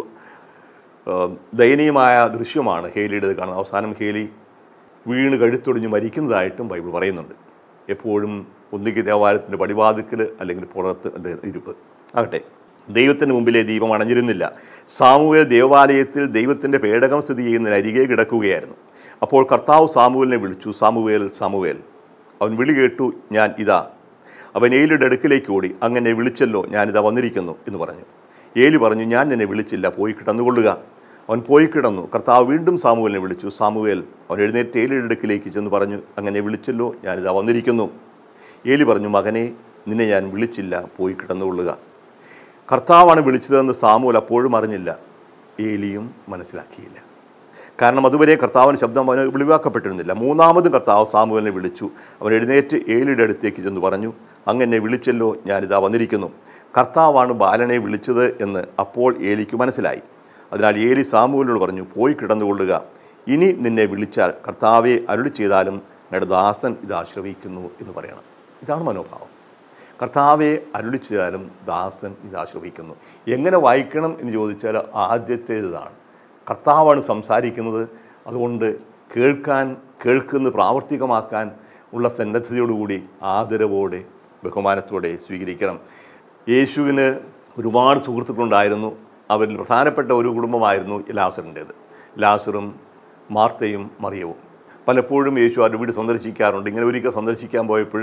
ദയനീയമായ ദൃശ്യമാണ് ഹേലിയുടേത് കാണുന്നത്. അവസാനം ഹേലി വീണ് കഴുത്തൊടിഞ്ഞ് മരിക്കുന്നതായിട്ടും ബൈബിൾ പറയുന്നുണ്ട്. എപ്പോഴും ഒന്നുകിൽ ദേവാലയത്തിൻ്റെ പടിവാതിക്കൽ അല്ലെങ്കിൽ പുറത്ത് ഇരുപ്പ് ആകട്ടെ, ദൈവത്തിന് മുമ്പിലെ ദീപം അണഞ്ഞിരുന്നില്ല. സാമുവേൽ ദേവാലയത്തിൽ ദൈവത്തിൻ്റെ പേടകം സ്ഥിതി ചെയ്യുന്നതിന് അരികെ കിടക്കുകയായിരുന്നു. അപ്പോൾ കർത്താവ് സാമുവേലിനെ വിളിച്ചു, സാമുവേൽ, സാമുവേൽ. അവൻ വിളി കേട്ടു, ഞാൻ ഇതാ. അവൻ ഏലിയുടെ അടുക്കിലേക്ക് ഓടി, അങ്ങനെ വിളിച്ചല്ലോ, ഞാനിതാ വന്നിരിക്കുന്നു എന്ന് പറഞ്ഞു. ഏലി പറഞ്ഞു, ഞാൻ നിന്നെ വിളിച്ചില്ല, പോയി കിടന്നുകൊള്ളുക. അവൻ പോയി കിടന്നു. കർത്താവ് വീണ്ടും സാമുവേലിനെ വിളിച്ചു, സാമുവേൽ. അവൻ എഴുന്നേറ്റ് ഏലിയുടെ അടുക്കിലേക്ക് ചെന്ന് പറഞ്ഞു, അങ്ങനെ വിളിച്ചല്ലോ, ഞാനിതാ വന്നിരിക്കുന്നു. ഏലി പറഞ്ഞു, മകനെ, നിന്നെ ഞാൻ വിളിച്ചില്ല, പോയി കിടന്നുകൊള്ളുക. കർത്താവാണ് വിളിച്ചതെന്ന് സാമുവേൽ അപ്പോഴും അറിഞ്ഞില്ല, ഏലിയും മനസ്സിലാക്കിയില്ല. കാരണം അതുവരെ കർത്താവിൻ്റെ ശബ്ദം അവന് വെളിവാക്കപ്പെട്ടിരുന്നില്ല. മൂന്നാമതും കർത്താവ് സാമുവേലിനെ വിളിച്ചു. അവൻ എഴുന്നേറ്റ് ഏലിയുടെ അടുത്തേക്ക് ചെന്ന് പറഞ്ഞു, അങ്ങനെ വിളിച്ചല്ലോ, ഞാനിതാ വന്നിരിക്കുന്നു. കർത്താവാണ് ബാലനെ വിളിച്ചത് എന്ന് അപ്പോൾ ഏലിക്ക് മനസ്സിലായി. അതിനാൽ ഏലി സാമുവേലിനോട് പറഞ്ഞു, പോയി കിടന്നുകൊള്ളുക. ഇനി നിന്നെ വിളിച്ചാൽ കർത്താവെ അരുളി ചെയ്താലും ഞങ്ങളുടെ ദാസൻ ഇതാ ശ്രവിക്കുന്നു എന്ന് പറയണം. ഇതാണ് മനോഭാവം. കർത്താവെ അരുളി ചെയ്താലും ദാസൻ ഇതാ ശ്രവിക്കുന്നു. എങ്ങനെ വായിക്കണം എന്ന് ചോദിച്ചാൽ ആദ്യത്തേതാണ്, കർത്താവാണ് സംസാരിക്കുന്നത്. അതുകൊണ്ട് കേൾക്കാൻ, കേൾക്കുന്ന പ്രാവർത്തികമാക്കാൻ ഉള്ള സന്നദ്ധതയോടുകൂടി ആദരവോടെ ബഹുമാനത്തോടെ സ്വീകരിക്കണം. യേശുവിന് ഒരുപാട് സുഹൃത്തുക്കളുണ്ടായിരുന്നു. അവരിൽ പ്രധാനപ്പെട്ട ഒരു കുടുംബമായിരുന്നു ലാസറിൻ്റേത്. ലാസറും മാർത്തയും മറിയവും. പലപ്പോഴും യേശു അവരുടെ വീട് സന്ദർശിക്കാറുണ്ട്. ഇങ്ങനെ ഒരിക്കൽ സന്ദർശിക്കാൻ പോയപ്പോൾ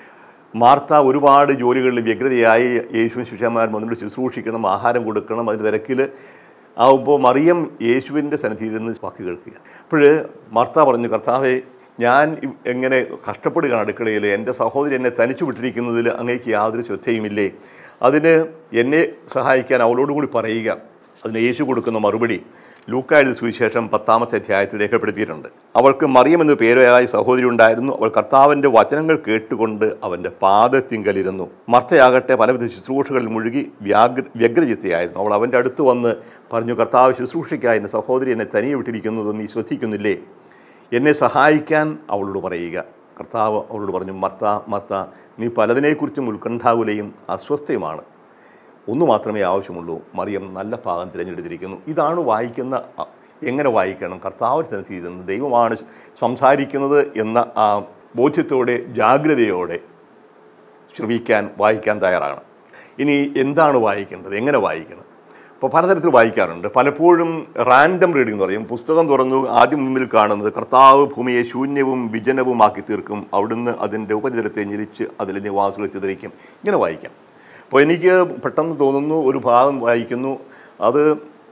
മാർത്ത ഒരുപാട് ജോലികളിൽ വ്യഗ്രതയായി. യേശുവിൻ ശിഷ്യന്മാർ വന്നിട്ട് ശുശ്രൂഷിക്കണം, ആഹാരം കൊടുക്കണം, അതിൻ്റെ തിരക്കിൽ ആവുമ്പോൾ മറിയം യേശുവിൻ്റെ സന്നിധിയിൽ നിന്ന് വാക്ക് കേൾക്കുക. അപ്പോൾ മാർത്ത പറഞ്ഞു, കർത്താവെ, ഞാൻ എങ്ങനെ കഷ്ടപ്പെടുകയാണ് അടുക്കളയിൽ, എൻ്റെ സഹോദരി എന്നെ തനിച്ചു വിട്ടിരിക്കുന്നതിൽ അങ്ങേക്ക് യാതൊരു ശ്രദ്ധയുമില്ലേ? അതിന് എന്നെ സഹായിക്കാൻ അവളോടുകൂടി പറയുക. അതിന് യേശു കൊടുക്കുന്ന മറുപടി ലൂക്കായുടെ സുവിശേഷം പത്താമത്തെ അധ്യായത്തിൽ രേഖപ്പെടുത്തിയിട്ടുണ്ട്. അവൾക്ക് മറിയം എന്ന പേരായ സഹോദരി ഉണ്ടായിരുന്നു. അവൾ കർത്താവിൻ്റെ വചനങ്ങൾ കേട്ടുകൊണ്ട് അവൻ്റെ പാദത്തിങ്കലിരുന്നു. മർത്തയാകട്ടെ പലവിധ ശുശ്രൂഷകളിൽ മുഴുകി വ്യാഗ്ര വ്യഗ്രചിത്തയായിരുന്നു. അവൾ അവൻ്റെ അടുത്ത് വന്ന് പറഞ്ഞു, കർത്താവ് ശുശ്രൂഷയ്ക്കായി എൻ്റെ സഹോദരി എന്നെ തനിയെ വിട്ടിരിക്കുന്നത് നീ ശ്രദ്ധിക്കുന്നില്ലേ? എന്നെ സഹായിക്കാൻ അവളോട് പറയുക. കർത്താവ് അവളോട് പറഞ്ഞു, മർത്ത, മർത്ത, നീ പലതിനെക്കുറിച്ചും ഉത്കണ്ഠാകുലയും അസ്വസ്ഥയുമാണ്. ഒന്നു മാത്രമേ ആവശ്യമുള്ളൂ, മറിയം നല്ല ഭാഗം തിരഞ്ഞെടുത്തിരിക്കുന്നു. ഇതാണ് വായിക്കുന്ന. എങ്ങനെ വായിക്കണം? കർത്താവിൻ്റെ സന്നിധിയിരുന്ന് ദൈവമാണ് സംസാരിക്കുന്നത് എന്ന ആ ബോധ്യത്തോടെ, ജാഗ്രതയോടെ ശ്രവിക്കാൻ, വായിക്കാൻ തയ്യാറാണ്. ഇനി എന്താണ് വായിക്കേണ്ടത്? എങ്ങനെ വായിക്കണം? അപ്പോൾ പലതരത്തിൽ വായിക്കാറുണ്ട്. പലപ്പോഴും റാൻഡം റീഡിംഗ് എന്ന് പറയും. പുസ്തകം തുറന്നു ആദ്യം മുമ്പിൽ കാണുന്നത് കർത്താവ് ഭൂമിയെ ശൂന്യവും വിജനവുമാക്കി തീർക്കും, അവിടുന്ന് അതിൻ്റെ ഉപരിതലത്തെ ഞെരിച്ച് അതിലെ നിവാസികൾ ചിതറിക്കും. ഇങ്ങനെ വായിക്കാം. അപ്പോൾ എനിക്ക് പെട്ടെന്ന് തോന്നുന്നു, ഒരു ഭാഗം വായിക്കുന്നു, അത്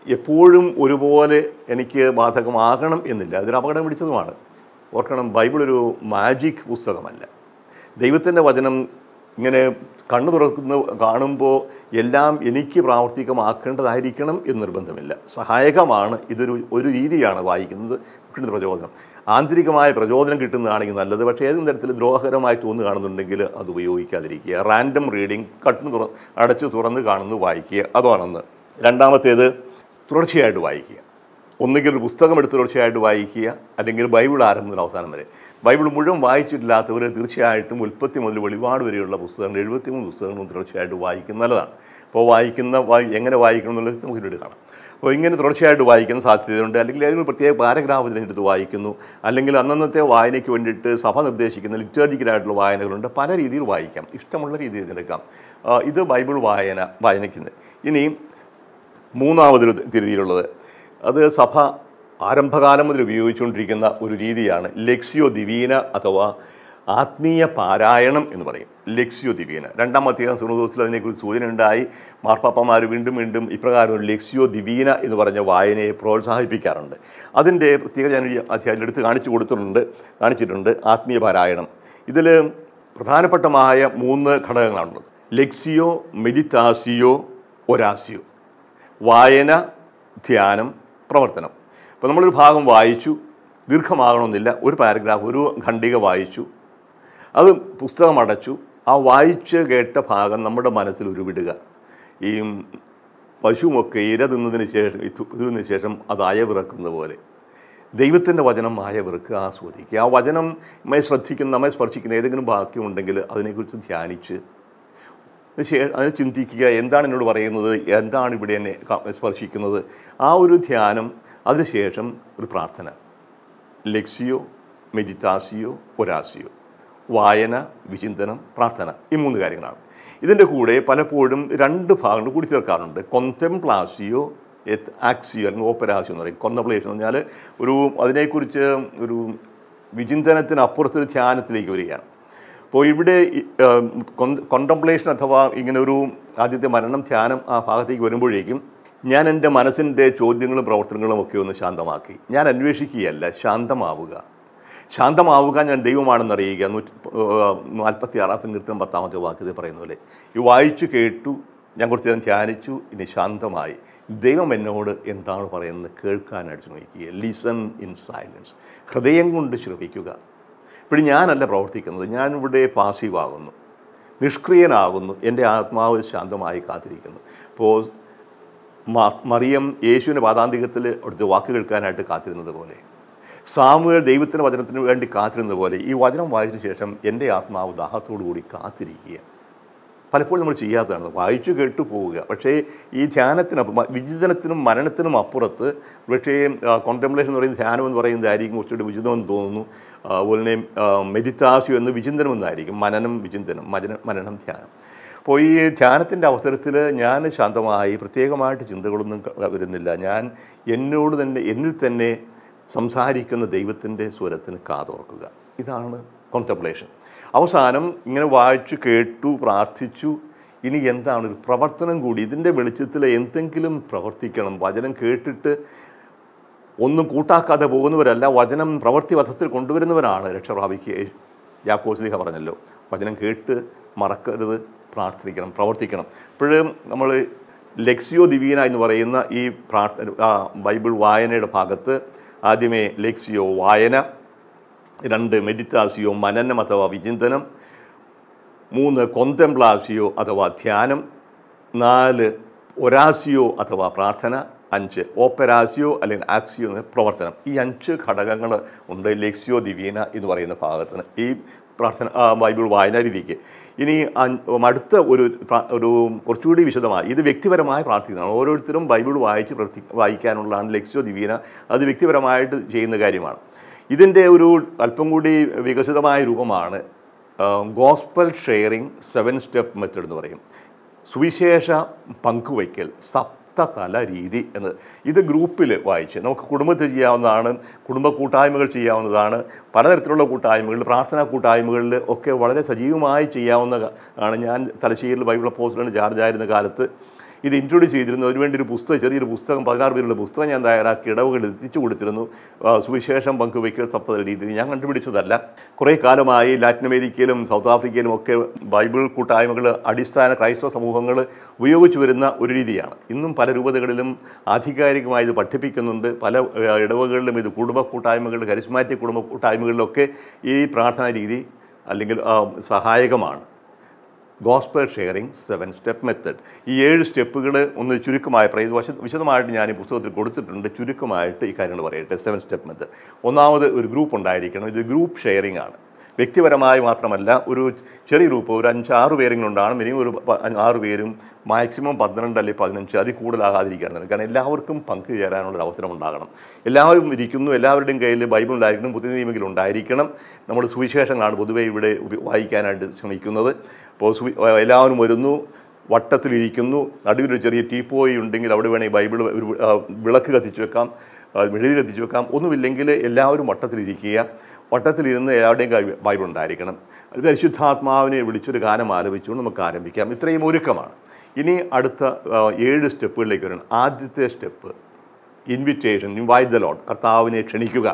എപ്പോഴും ഒരുപോലെ എനിക്ക് ബാധകമാകണം എന്നില്ല. അതൊരു അപകടം പിടിച്ചതുമാണ്. ഓർക്കണം, ബൈബിളൊരു മാജിക് പുസ്തകമല്ല. ദൈവത്തിൻ്റെ വചനം ഇങ്ങനെ കണ്ണു തുറക്കുന്ന കാണുമ്പോൾ എല്ലാം എനിക്ക് പ്രാവർത്തികമാക്കേണ്ടതായിരിക്കണം എന്ന് നിർബന്ധമില്ല. സഹായകമാണ്. ഇതൊരു ഒരു രീതിയാണ് വായിക്കുന്നത് കിട്ടുന്ന പ്രചോദനം. ആന്തരികമായ പ്രചോദനം കിട്ടുന്നതാണെങ്കിൽ നല്ലത്. പക്ഷേ ഏതെങ്കിലും തരത്തിൽ ദ്രോഹകരമായി തോന്നുകയാണെന്നുണ്ടെങ്കിൽ അത് ഉപയോഗിക്കാതിരിക്കുക. റാൻഡം റീഡിങ് കണ്ണു തുറ അടച്ചു തുറന്ന് കാണുന്നു വായിക്കുക, അതാണെന്ന്. രണ്ടാമത്തേത്, തുടർച്ചയായിട്ട് വായിക്കുക. ഒന്നുകിൽ ഒരു പുസ്തകം എടുത്ത് തുടർച്ചയായിട്ട് വായിക്കുക, അല്ലെങ്കിൽ ബൈബിൾ ആരംഭം മുതൽ അവസാനം വരെ. ബൈബിൾ മുഴുവൻ വായിച്ചിട്ടില്ലാത്തവർ തീർച്ചയായിട്ടും ഉൽപ്പത്തി മുതൽ വെളിപാട് വരെയുള്ള പുസ്തകങ്ങൾ, എഴുപത്തിമൂന്ന് പുസ്തകങ്ങളും തുടർച്ചയായിട്ട് വായിക്കുന്നത് നല്ലതാണ്. അപ്പോൾ വായിക്കുന്ന വായി എങ്ങനെ വായിക്കണം എന്നുള്ളത് നമുക്ക് പിന്നീട് കാണാം. അപ്പോൾ ഇങ്ങനെ തുടർച്ചയായിട്ട് വായിക്കുന്ന സാധ്യതയുണ്ട്. അല്ലെങ്കിൽ ഏതെങ്കിലും പ്രത്യേക പാരഗ്രാഫ് തിരഞ്ഞെടുത്ത് വായിക്കുന്നു, അല്ലെങ്കിൽ അന്നന്നത്തെ വായനയ്ക്ക് വേണ്ടിയിട്ട് സഭ നിർദ്ദേശിക്കുന്ന ലിറ്റേർജിക്കലായിട്ടുള്ള വായനകളുണ്ട്. പല രീതിയിൽ വായിക്കാം, ഇഷ്ടമുള്ള രീതിയിൽ തിരഞ്ഞെടുക്കാം. ഇത് ബൈബിൾ വായന വായനയ്ക്കുന്നത്. ഇനി മൂന്നാമതൊരു രീതിയിലുള്ളത്, അത് സഭ ആരംഭകാലം മുതൽ ഉപയോഗിച്ചുകൊണ്ടിരിക്കുന്ന ഒരു രീതിയാണ് ലെക്സിയോ ദിവീന അഥവാ ആത്മീയ പാരായണം എന്ന് പറയും. ലെക്സിയോ ദിവീന രണ്ടാം അധ്യായം സുനോദോസിൽ അതിനെക്കുറിച്ച് സൂചന ഉണ്ടായി. മാർപ്പാപ്പമാർ വീണ്ടും വീണ്ടും ഇപ്രകാരം ഒരു ലെക്സിയോ ദിവീന എന്ന് പറഞ്ഞ വായനയെ പ്രോത്സാഹിപ്പിക്കാറുണ്ട്. അതിൻ്റെ പ്രത്യേക ഞാൻ അധ്യായത്തിൽ എടുത്ത് കാണിച്ചു കൊടുത്തിട്ടുണ്ട് കാണിച്ചിട്ടുണ്ട് ആത്മീയ പാരായണം. ഇതിൽ പ്രധാനപ്പെട്ടമായ മൂന്ന് ഘടകങ്ങളാണുള്ളത്: ലെക്സിയോ, മെഡിറ്റാസിയോ, ഒരാസിയോ. വായന, ധ്യാനം, പ്രവർത്തനം. അപ്പോൾ നമ്മളൊരു ഭാഗം വായിച്ചു, ദീർഘമാകണമെന്നില്ല, ഒരു പാരഗ്രാഫ്, ഒരു ഖണ്ഡിക വായിച്ചു, അത് പുസ്തകം അടച്ചു, ആ വായിച്ച് കേട്ട ഭാഗം നമ്മുടെ മനസ്സിൽ ഉരുവിടുക. ഈ പശുവൊക്കെ ഇര തിന്നതിന് ശേഷം തിന്നതിന് ശേഷം അത് അയവിറക്കുന്നത് പോലെ ദൈവത്തിൻ്റെ വചനം അയവിറക്കുക, ആസ്വദിക്കുക. ആ വചനം നമ്മെ ശ്രദ്ധിക്കുന്ന, നമ്മെ സ്പർശിക്കുന്ന ഏതെങ്കിലും വാക്യമുണ്ടെങ്കിൽ അതിനെക്കുറിച്ച് ധ്യാനിച്ച് അതിനെ ചിന്തിക്കുക. എന്താണ് എന്നോട് പറയുന്നത്, എന്താണ് ഇവിടെ എന്നെ സ്പർശിക്കുന്നത്, ആ ഒരു ധ്യാനം. അതിനുശേഷം ഒരു പ്രാർത്ഥന. ലെക്സിയോ, മെഡിറ്റാസിയോ, ഒരാസിയോ. വായന, വിചിന്തനം, പ്രാർത്ഥന. ഈ മൂന്ന് കാര്യങ്ങളാണ്. ഇതിൻ്റെ കൂടെ പലപ്പോഴും രണ്ട് ഭാഗങ്ങൾ കൂടി ചേർക്കാറുണ്ട്. കോൺടെംപ്ലാസിയോ, എത്ത് ആക്സിയോ അല്ലെങ്കിൽ ഓപ്പരാസിയോ എന്ന് പറയും. കോൺടെംപ്ലേഷൻ എന്ന് പറഞ്ഞാൽ ഒരു അതിനെക്കുറിച്ച് ഒരു വിചിന്തനത്തിനപ്പുറത്തൊരു ധ്യാനത്തിലേക്ക് വരികയാണ്. അപ്പോൾ ഇവിടെ കോൺടെംപ്ലേഷൻ അഥവാ ഇങ്ങനെ ഒരു ആദ്യത്തെ മരണം, ധ്യാനം ആ ഭാഗത്തേക്ക് വരുമ്പോഴേക്കും ഞാൻ എൻ്റെ മനസ്സിൻ്റെ ചോദ്യങ്ങളും പ്രവർത്തനങ്ങളും ഒക്കെ ഒന്ന് ശാന്തമാക്കി. ഞാൻ അന്വേഷിക്കുകയല്ല, ശാന്തമാവുക. ശാന്തമാവുക ഞാൻ ദൈവമാണെന്ന് അറിയുക. നൂറ്റി നാൽപ്പത്തി ആറാം സങ്കീർത്തനം പത്താമത്തെ വാക്യത്തിൽ പറയുന്ന പോലെ ഈ വായിച്ചു കേട്ടു, ഞാൻ കുറച്ച് നേരം ധ്യാനിച്ചു, ഇനി ശാന്തമായി ദൈവം എന്നോട് എന്താണ് പറയുന്നത് കേൾക്കാനായിട്ട് ശ്രമിക്കുക. Listen in silence. ഹൃദയം കൊണ്ട് ശ്രമിക്കുക. ഇപ്പോഴും ഞാനല്ല പ്രവർത്തിക്കുന്നത്, ഞാനിവിടെ പാസീവാകുന്നു, നിഷ്ക്രിയനാകുന്നു. എൻ്റെ ആത്മാവ് ശാന്തമായി കാത്തിരിക്കുന്നു. അപ്പോൾ മറിയം യേശുവിൻ്റെ പാദാന്തികത്തിൽ അവിടുത്തെ വാക്ക് കേൾക്കാനായിട്ട് കാത്തിരുന്നത് പോലെ, സാമുവേൽ ദൈവത്തിൻ്റെ വചനത്തിന് വേണ്ടി കാത്തിരുന്നത് പോലെ ഈ വചനം വായിച്ചതിന് ശേഷം എൻ്റെ ആത്മാവ് ദാഹത്തോടു കൂടി കാത്തിരിക്കുക. പലപ്പോഴും നമ്മൾ ചെയ്യാത്തതാണ്, വായിച്ചു കേട്ടു പോവുക. പക്ഷേ ഈ ധ്യാനത്തിനപ്പം വിചിന്തനത്തിനും മരണത്തിനും അപ്പുറത്ത് പക്ഷേ കോൺടെംപ്ലേഷൻ എന്ന് പറയുന്ന ധ്യാനം എന്ന് പറയുന്നതായിരിക്കും കുറച്ചുകൂടി വിചിതമെന്ന് തോന്നുന്നു. അതുപോലെ തന്നെ മെഡിറ്റാസിയോ എന്ന് വിചിന്തനം എന്നായിരിക്കും. മനനം, വിചിന്തനം, മജന മനനം, ധ്യാനം. അപ്പോൾ ഈ ധ്യാനത്തിൻ്റെ അവസരത്തിൽ ഞാൻ ശാന്തമായി പ്രത്യേകമായിട്ട് ചിന്തകളൊന്നും വരുന്നില്ല. ഞാൻ എന്നോട് തന്നെ എന്നിൽ തന്നെ സംസാരിക്കുന്ന ദൈവത്തിൻ്റെ സ്വരത്തിന് കാതോർക്കുക. ഇതാണ് കോൺടെംപ്ലേഷൻ. അവസാനം ഇങ്ങനെ വായിച്ചു കേട്ടു, പ്രാർത്ഥിച്ചു, ഇനി എന്താണ് ഒരു പ്രവർത്തനം കൂടി. ഇതിൻ്റെ വെളിച്ചത്തിൽ എന്തെങ്കിലും പ്രവർത്തിക്കണം. വചനം കേട്ടിട്ട് ഒന്നും കൂട്ടാക്കാതെ പോകുന്നവരല്ല, വചനം പ്രവൃത്തി പഥത്തിൽ കൊണ്ടുവരുന്നവരാണ് രക്ഷ പ്രാപിക്കുക. യാക്കോബ് പറഞ്ഞല്ലോ, വചനം കേട്ട് മറക്കരുത്, പ്രാർത്ഥിക്കണം, പ്രവർത്തിക്കണം. ഇപ്പോഴും നമ്മൾ ലെക്സിയോ ദിവീന എന്ന് പറയുന്ന ഈ പ്രാർത്ഥന ബൈബിൾ വായനയുടെ ഭാഗത്ത് ആദ്യമേ ലെക്സിയോ വായന, രണ്ട് മെഡിറ്റാസിയോ മനനം അഥവാ വിചിന്തനം, മൂന്ന് കോൺടെംപ്ലാസിയോ അഥവാ ധ്യാനം, നാല് ഒരാസിയോ അഥവാ പ്രാർത്ഥന, അഞ്ച് ഓപ്പരാസിയോ അല്ലെങ്കിൽ ആക്സിയോ എന്ന പ്രവർത്തനം. ഈ അഞ്ച് ഘടകങ്ങൾ ഉണ്ട് ലെക്സിയോ ദിവീന എന്ന് പറയുന്ന ഭാഗത്തിന് ഈ പ്രാർത്ഥന ബൈബിൾ വായന രീതിക്ക്. ഇനി അടുത്ത ഒരു ഒരു കുറച്ചുകൂടി വിശദമായി ഇത് വ്യക്തിപരമായി പ്രാർത്ഥിക്കുന്നതാണ്. ഓരോരുത്തരും ബൈബിൾ വായിച്ച് പ്രവർത്തി വായിക്കാനുള്ളതാണ് ലെക്സിയോ ദിവീന. അത് വ്യക്തിപരമായിട്ട് ചെയ്യുന്ന കാര്യമാണ്. ഇതിൻ്റെ ഒരു അല്പം കൂടി വികസിതമായ രൂപമാണ് gospel sharing seven step method എന്ന് പറയും. സുവിശേഷ പങ്കുവയ്ക്കൽ സപ്തതല രീതി എന്ന്. ഇത് ഗ്രൂപ്പിൽ വായിച്ച് നമുക്ക് കുടുംബത്തിൽ ചെയ്യാവുന്നതാണ്, കുടുംബ കൂട്ടായ്മകൾ ചെയ്യാവുന്നതാണ്, പലതരത്തിലുള്ള കൂട്ടായ്മകൾ, പ്രാർത്ഥനാ കൂട്ടായ്മകളിൽ ഒക്കെ വളരെ സജീവമായി ചെയ്യാവുന്ന ആണ്. ഞാൻ തലശ്ശേരിയിൽ ബൈബിൾ അപ്പോസ്തലൻ ചാർജായിരുന്ന കാലത്ത് ഇത് ഇൻട്രൊഡ്യൂസ് ചെയ്തിരുന്നു. അതിനുവേണ്ടി ഒരു പുസ്തകം, ചെറിയൊരു പുസ്തകം, പതിനാറ് പേരുടെ പുസ്തകം ഞാൻ തയ്യാറാക്കി ഇടവകളിൽ എത്തിച്ചു കൊടുത്തിരുന്നു. സുവിശേഷം പങ്കുവയ്ക്കൽ സപ്തത രീതി ഞാൻ കണ്ടുപിടിച്ചതല്ല. കുറേ കാലമായി ലാറ്റിൻ അമേരിക്കയിലും സൗത്ത് ആഫ്രിക്കയിലും ഒക്കെ ബൈബിൾ കൂട്ടായ്മകൾ, അടിസ്ഥാന ക്രൈസ്തവ സമൂഹങ്ങൾ ഉപയോഗിച്ചു വരുന്ന ഒരു രീതിയാണ്. ഇന്നും പല രൂപതകളിലും ആധികാരികമായി ഇത് പഠിപ്പിക്കുന്നുണ്ട്. പല ഇടവകളിലും ഇത് കുടുംബ കൂട്ടായ്മകൾ, കരിസ്മാറ്റിക് കുടുംബ കൂട്ടായ്മകളിലൊക്കെ ഈ പ്രാർത്ഥനാ രീതി അല്ലെങ്കിൽ സഹായകമാണ്. Gospel sharing seven step method. ഈ ഏഴ് സ്റ്റെപ്പുകൾ ഒന്ന് ചുരുക്കമായി പറയും. വശ വിശദമായിട്ട് ഞാൻ ഈ പുസ്തകത്തിൽ കൊടുത്തിട്ടുണ്ട്. ചുരുക്കമായിട്ട് ഈ കാര്യങ്ങൾ പറയട്ടെ. Seven step method. ഒന്നാമത് ഒരു ഗ്രൂപ്പ് ഉണ്ടായിരിക്കണം. ഇത് ഗ്രൂപ്പ് ഷെയറിംഗ് ആണ്. വ്യക്തിപരമായി മാത്രമല്ല, ഒരു ചെറിയ ഗ്രൂപ്പ്, ഒരു അഞ്ചാറ് പേരെങ്കിലും ഉണ്ടാകണം. മിനിമം ഒരു ആറ് പേരും, മാക്സിമം പന്ത്രണ്ട് അല്ലെങ്കിൽ പതിനഞ്ച്, അതിൽ കൂടുതലാകാതിരിക്കുകയാണ്. കാരണം എല്ലാവർക്കും പങ്കുചേരാനുള്ളൊരു അവസരം ഉണ്ടാകണം. എല്ലാവരും ഇരിക്കുന്നു, എല്ലാവരുടെയും കയ്യിൽ ബൈബിൾ ഉണ്ടായിരിക്കണം, പുതിയ നിയമങ്ങൾ ഉണ്ടായിരിക്കണം. നമ്മൾ സുവിശേഷങ്ങളാണ് പൊതുവെ ഇവിടെ വായിക്കാനായിട്ട് ശ്രമിക്കുന്നത്. അപ്പോൾ എല്ലാവരും വരുന്നു, വട്ടത്തിലിരിക്കുന്നു, നടുവിലൊരു ചെറിയ ടീപ്പോയി ഉണ്ടെങ്കിൽ അവിടെ വേണമെങ്കിൽ ബൈബിൾ ഒരു വിളക്ക് കത്തിച്ച് വെക്കാം, മെഴുതി കത്തിച്ച് വെക്കാം. ഒന്നുമില്ലെങ്കിൽ എല്ലാവരും വട്ടത്തിലിരിക്കുക. വട്ടത്തിലിരുന്ന് എല്ലാവരുടെയും ബൈബിൾ ഉണ്ടായിരിക്കണം. പരിശുദ്ധാത്മാവിനെ വിളിച്ചൊരു ഗാനം ആലപിച്ചുകൊണ്ട് നമുക്ക് ആരംഭിക്കാം. ഇത്രയും ഒരുക്കമാണ്. ഇനി അടുത്ത ഏഴ് സ്റ്റെപ്പുകളിലേക്ക് വരണം. ആദ്യത്തെ step invitation, invite the Lord, കർത്താവിനെ ക്ഷണിക്കുക.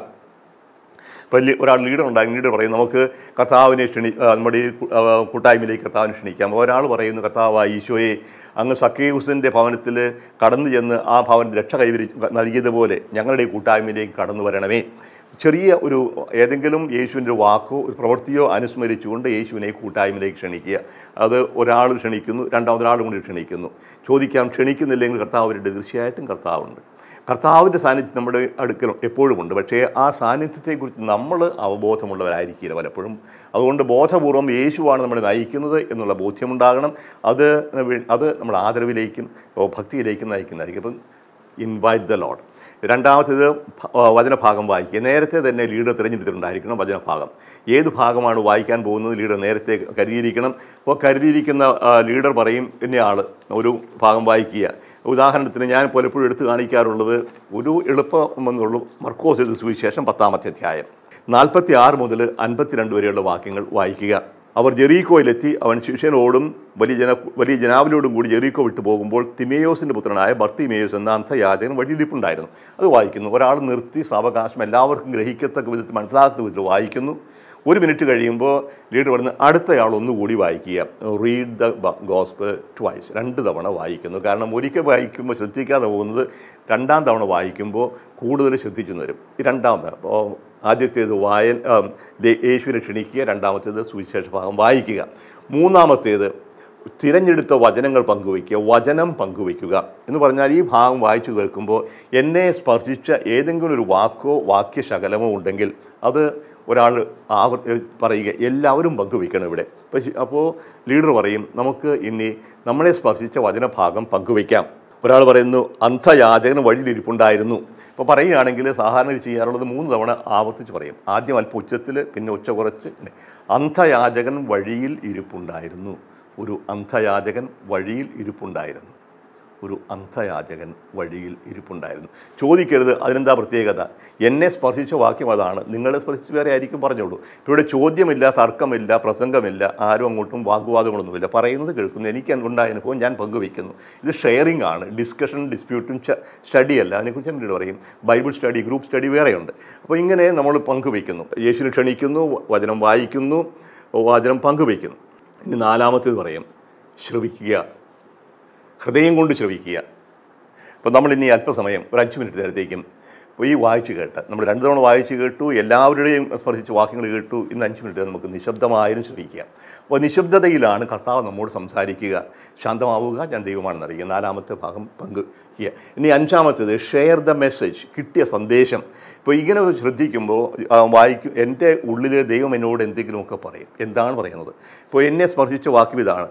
വലിയ ഒരാൾ ലീഡർ ഉണ്ടാകും. ലീഡർ പറയും നമുക്ക് കർത്താവിനെ ക്ഷണി നമ്മുടെ ഈ കൂട്ടായ്മയിലേക്ക് കർത്താവിനെ ക്ഷണിക്കാം. ഒരാൾ പറയുന്നു, കർത്താവായ ഈശോയെ, അങ്ങ് സക്കേയൂസിൻ്റെ ഭവനത്തിൽ കടന്നു ചെന്ന് ആ ഭവനത്തിൽ രക്ഷ കൈവരി നൽകിയതുപോലെ ഞങ്ങളുടെ ഈ കൂട്ടായ്മയിലേക്ക് കടന്നു വരണമേ. ചെറിയ ഒരു ഏതെങ്കിലും യേശുവിൻ്റെ വാക്കോ ഒരു പ്രവൃത്തിയോ അനുസ്മരിച്ചുകൊണ്ട് യേശുവിനെ കൂട്ടായ്മയിലേക്ക് ക്ഷണിക്കുക. അത് ഒരാൾ ക്ഷണിക്കുന്നു, രണ്ടാമതൊരാളും കൂടി ക്ഷണിക്കുന്നു. ചോദിക്കാം, ക്ഷണിക്കുന്നില്ലെങ്കിൽ കർത്താവിൻ്റെ തീർച്ചയായിട്ടും കർത്താവുണ്ട്. കർത്താവിൻ്റെ സാന്നിധ്യം നമ്മുടെ അടുക്കൽ എപ്പോഴും ഉണ്ട്. പക്ഷേ ആ സാന്നിധ്യത്തെക്കുറിച്ച് നമ്മൾ അവബോധമുള്ളവരായിരിക്കില്ല പലപ്പോഴും. അതുകൊണ്ട് ബോധപൂർവം യേശുവാണ് നമ്മളെ നയിക്കുന്നത് എന്നുള്ള ബോധ്യമുണ്ടാകണം. അത് അത് നമ്മുടെ ആദരവിലേക്കും ഭക്തിയിലേക്കും നയിക്കുന്നതായിരിക്കും. അപ്പം ഇൻവൈറ്റ് ദ ലോർഡ്. രണ്ടാമത്തേത് വചനഭാഗം വായിക്കുക. നേരത്തെ തന്നെ ലീഡർ തിരഞ്ഞെടുത്തിട്ടുണ്ടായിരിക്കണം വചനഭാഗം. ഏത് ഭാഗമാണ് വായിക്കാൻ പോകുന്നത് ലീഡർ നേരത്തെ കരുതിയിരിക്കണം. അപ്പോൾ കരുതിയിരിക്കുന്ന ലീഡർ പറയും, ഇന്നയാൾ ഒരു ഭാഗം വായിക്കുക. ഉദാഹരണത്തിന് ഞാൻ പലപ്പോഴും എടുത്തു കാണിക്കാറുള്ളത് ഒരു എളുപ്പമെന്നുള്ളൂ. മർക്കോസ് എഴുതിയ സുവിശേഷം പത്താമത്തെ അധ്യായം നാൽപ്പത്തി ആറ് മുതൽ അൻപത്തിരണ്ട് വരെയുള്ള വാക്യങ്ങൾ വായിക്കുക. അവർ ജെറീക്കോയിലെത്തി. അവൻ ശിഷ്യനോടും വലിയ ജന വലിയ ജനാവിനോടും കൂടി ജെറീക്കോ വിട്ടു പോകുമ്പോൾ തിമേയോസിൻ്റെ പുത്രനായ ബർത്തിമേയോസ് എന്ന അന്ധയാചകൻ വഴിയിലിപ്പുണ്ടായിരുന്നു. അത് വായിക്കുന്നു. ഒരാൾ നിർത്തി സാവകാശം എല്ലാവർക്കും ഗ്രഹിക്കത്തക്ക വിധത്തിൽ മനസ്സിലാക്കുന്ന വിധത്തിൽ വായിക്കുന്നു. ഒരു മിനിറ്റ് കഴിയുമ്പോൾ ലീഡർ പറയുന്നത് അടുത്തയാൾ ഒന്നുകൂടി വായിക്കുക. Read the gospel twice. രണ്ട് തവണ വായിക്കുന്നു. കാരണം ഒരിക്കൽ വായിക്കുമ്പോൾ ശ്രദ്ധിക്കാതെ പോകുന്നത് രണ്ടാം തവണ വായിക്കുമ്പോൾ കൂടുതൽ ശ്രദ്ധിച്ചു വരും. ഈ രണ്ടാം തവണ അപ്പോൾ ആദ്യത്തേത് വായൻ യേശുവിനെ ക്ഷണിക്കുക, രണ്ടാമത്തേത് സുവിശേഷ ഭാഗം വായിക്കുക, മൂന്നാമത്തേത് തിരഞ്ഞെടുത്ത വചനങ്ങൾ പങ്കുവയ്ക്കുക, വചനം പങ്കുവയ്ക്കുക എന്ന് പറഞ്ഞാൽ ഈ ഭാഗം വായിച്ചു കേൾക്കുമ്പോൾ എന്നെ സ്പർശിച്ച ഏതെങ്കിലും ഒരു വാക്കോ വാക്യശകലമോ ഉണ്ടെങ്കിൽ അത് ഒരാൾ ആവർ പറയുക, എല്ലാവരും പങ്കുവയ്ക്കണം ഇവിടെ. അപ്പോൾ ലീഡർ പറയും, നമുക്ക് ഇനി നമ്മളെ സ്പർശിച്ച വചനഭാഗം പങ്കുവയ്ക്കാം. ഒരാൾ പറയുന്നു, അന്ധയാചകന് വഴിയിലിരിപ്പുണ്ടായിരുന്നു. ഇപ്പോൾ പറയുകയാണെങ്കിൽ സാധാരണ ചെയ്യാറുള്ളത് മൂന്ന് തവണ ആവർത്തിച്ച് പറയും. ആദ്യം അല്പം ഉച്ചത്തിൽ, പിന്നെ ഉച്ച കുറച്ച്. അന്ധയാചകൻ വഴിയിൽ ഇരിപ്പുണ്ടായിരുന്നു. ഒരു അന്ധയാചകൻ വഴിയിൽ ഇരിപ്പുണ്ടായിരുന്നു. ഒരു അന്ധയാചകൻ വഴിയിൽ ഇരിപ്പുണ്ടായിരുന്നു. ചോദിക്കരുത് അതിനെന്താ പ്രത്യേകത. എന്നെ സ്പർശിച്ച വാക്യം അതാണ്, നിങ്ങളെ സ്പർശിച്ച് വേറെ ആയിരിക്കും പറഞ്ഞോളൂ. ഇപ്പോൾ ഇവിടെ ചോദ്യമില്ല, തർക്കമില്ല, പ്രസംഗമില്ല, ആരും അങ്ങോട്ടും വാഗ്വാദങ്ങളൊന്നുമില്ല. പറയുന്നത് കേൾക്കുന്നു, എനിക്ക് ഉണ്ടായ അനുഭവം ഞാൻ പങ്കുവയ്ക്കുന്നു. ഇത് ഷെയറിംഗ് ആണ്, ഡിസ്കഷൻ ഡിസ്പ്യൂട്ടും സ്റ്റഡി അല്ല. അതിനെക്കുറിച്ച് എന്നോട് പറയും. ബൈബിൾ സ്റ്റഡി, ഗ്രൂപ്പ് സ്റ്റഡി വേറെയുണ്ട്. അപ്പോൾ ഇങ്ങനെ നമ്മൾ പങ്കുവയ്ക്കുന്നു. യേശുവിനെ ക്ഷണിക്കുന്നു, വചനം വായിക്കുന്നു, വചനം പങ്കുവയ്ക്കുന്നു. ഇനി നാലാമത്തേത് പറയും, ശ്രവിക്കുക, ഹൃദയം കൊണ്ട് ശ്രവിക്കുക. അപ്പോൾ നമ്മളിനി അല്പസമയം ഒരു അഞ്ച് മിനിറ്റ് നേരത്തേക്കും ഈ വായിച്ച് കേട്ട് നമ്മൾ രണ്ട് തവണ വായിച്ച് കേട്ടു, എല്ലാവരുടെയും സ്പർശിച്ച് വാക്യങ്ങൾ കേട്ടു. ഇന്ന് അഞ്ച് മിനിറ്റ് നമുക്ക് നിശബ്ദമായാലും ശ്രമിക്കുക. അപ്പോൾ നിശബ്ദതയിലാണ് കർത്താവ് നമ്മോട് സംസാരിക്കുക. ശാന്തമാവുക, ഞാൻ ദൈവമാണെന്ന് അറിയുക. നാലാമത്തെ ഭാഗം പങ്കുവയ്ക്കുക. ഇനി അഞ്ചാമത്തേത് ഷെയർ ദ മെസ്സേജ്, കിട്ടിയ സന്ദേശം. ഇപ്പോൾ ഇങ്ങനെ ശ്രദ്ധിക്കുമ്പോൾ വായിക്കും, എൻ്റെ ഉള്ളിൽ ദൈവം എന്നോട് എന്തെങ്കിലുമൊക്കെ പറയും. എന്താണ് പറയുന്നത്? ഇപ്പോൾ എന്നെ സ്പർശിച്ച വാക്യം ഇതാണ്,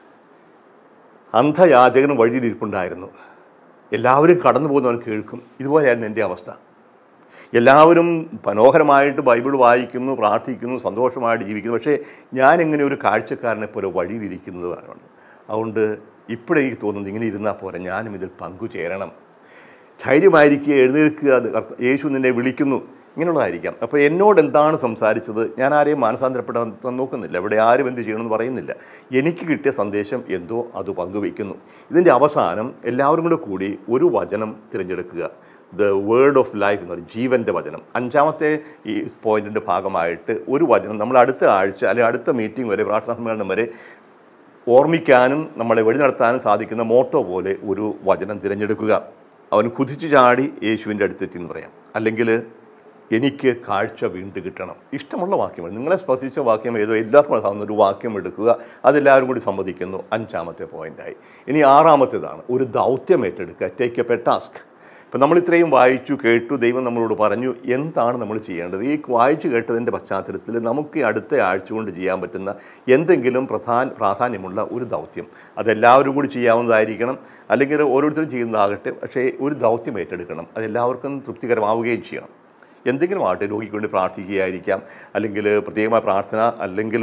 അന്ധയാചകൻ വഴിയിലിരിപ്പുണ്ടായിരുന്നു. എല്ലാവരും കടന്നു പോകുന്നവൻ കേൾക്കും. ഇതുപോലെയായിരുന്നു എൻ്റെ അവസ്ഥ. എല്ലാവരും മനോഹരമായിട്ട് ബൈബിൾ വായിക്കുന്നു, പ്രാർത്ഥിക്കുന്നു, സന്തോഷമായിട്ട് ജീവിക്കുന്നു. പക്ഷേ ഞാനിങ്ങനെ ഒരു കാഴ്ചക്കാരനെ പോലെ വഴിയിലിരിക്കുന്നതാണ്. അതുകൊണ്ട് ഇപ്പോഴെനിക്ക് തോന്നുന്നത്, ഇങ്ങനെ ഇരുന്നാൽ പോലെ ഞാനും ഇതിൽ പങ്കുചേരണം. ധൈര്യമായിരിക്കുക, എഴുന്നേൽക്കുക, യേശു നിന്നെ വിളിക്കുന്നു. ഇങ്ങനെയുള്ളതായിരിക്കാം. അപ്പോൾ എന്നോട് എന്താണ് സംസാരിച്ചത്, ഞാൻ ആരെയും മാനസാന്തരപ്പെടാൻ നോക്കുന്നില്ല, ഇവിടെ ആരും എന്ത് ചെയ്യണമെന്ന് പറയുന്നില്ല. എനിക്ക് കിട്ടിയ സന്ദേശം എന്തോ അത് പങ്കുവയ്ക്കുന്നു. ഇതിൻ്റെ അവസാനം എല്ലാവരും കൂടെ കൂടി ഒരു വചനം തിരഞ്ഞെടുക്കുക. ദ വേർഡ് ഓഫ് ലൈഫ് എന്ന് പറയും, ജീവൻ്റെ വചനം. അഞ്ചാമത്തെ ഈ പോയിൻറ്റിൻ്റെ ഭാഗമായിട്ട് ഒരു വചനം നമ്മൾ അടുത്ത ആഴ്ച അല്ലെങ്കിൽ അടുത്ത മീറ്റിംഗ് വരെ, പ്രാർത്ഥനാ സമ്മേളനം വരെ ഓർമ്മിക്കാനും നമ്മളെ വഴി നടത്താനും സാധിക്കുന്ന മോട്ടോ പോലെ ഒരു വചനം തിരഞ്ഞെടുക്കുക. അവൻ കുതിച്ചു ചാടി യേശുവിൻ്റെ അടുത്തെത്തി എന്ന് പറയാം. അല്ലെങ്കിൽ എനിക്ക് കാഴ്ച വീണ്ടും കിട്ടണം. ഇഷ്ടമുള്ള വാക്യമാണ്, നിങ്ങളെ സ്പർശിച്ച വാക്യം ഏതോ എല്ലാവർക്കും മനസ്സിലാവുന്ന ഒരു വാക്യം എടുക്കുക. അതെല്ലാവരും കൂടി സമ്മതിക്കുന്നു. അഞ്ചാമത്തെ പോയിൻ്റായി. ഇനി ആറാമത്തേതാണ് ഒരു ദൗത്യം ഏറ്റെടുക്കുക. Take up a task. ഇപ്പം നമ്മൾ ഇത്രയും വായിച്ചു കേട്ടു, ദൈവം നമ്മളോട് പറഞ്ഞു, എന്താണ് നമ്മൾ ചെയ്യേണ്ടത്? ഈ വായിച്ചു കേട്ടതിൻ്റെ പശ്ചാത്തലത്തിൽ നമുക്ക് അടുത്ത ആഴ്ച കൊണ്ട് ചെയ്യാൻ പറ്റുന്ന എന്തെങ്കിലും പ്രധാന പ്രാധാന്യമുള്ള ഒരു ദൗത്യം, അതെല്ലാവരും കൂടി ചെയ്യാവുന്നതായിരിക്കണം, അല്ലെങ്കിൽ ഓരോരുത്തരും ചെയ്യുന്നതാകട്ടെ, പക്ഷേ ഒരു ദൗത്യം ഏറ്റെടുക്കണം. അതെല്ലാവർക്കും തൃപ്തികരമാവുകയും ചെയ്യണം. എന്തെങ്കിലും ആകട്ടെ, രോഗിക്ക് വേണ്ടി പ്രാർത്ഥിക്കുകയായിരിക്കാം, അല്ലെങ്കിൽ പ്രത്യേകമായ പ്രാർത്ഥന, അല്ലെങ്കിൽ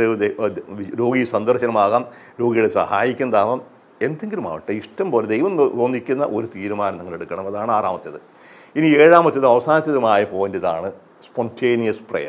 രോഗി സന്ദർശനമാകാം, രോഗികളെ സഹായിക്കുന്നതാവാം, എന്തെങ്കിലും ആവട്ടെ, ഇഷ്ടം പോലെ ദൈവം തോന്നിക്കുന്ന ഒരു തീരുമാനം നിങ്ങൾ എടുക്കണം. അതാണ് ആറാമത്തേത്. ഇനി ഏഴാമത്തേത് അവസാനത്തേതുമായ പോയിൻ്റ് ഇതാണ്, സ്പോണ്ടേനിയസ് പ്രെയർ.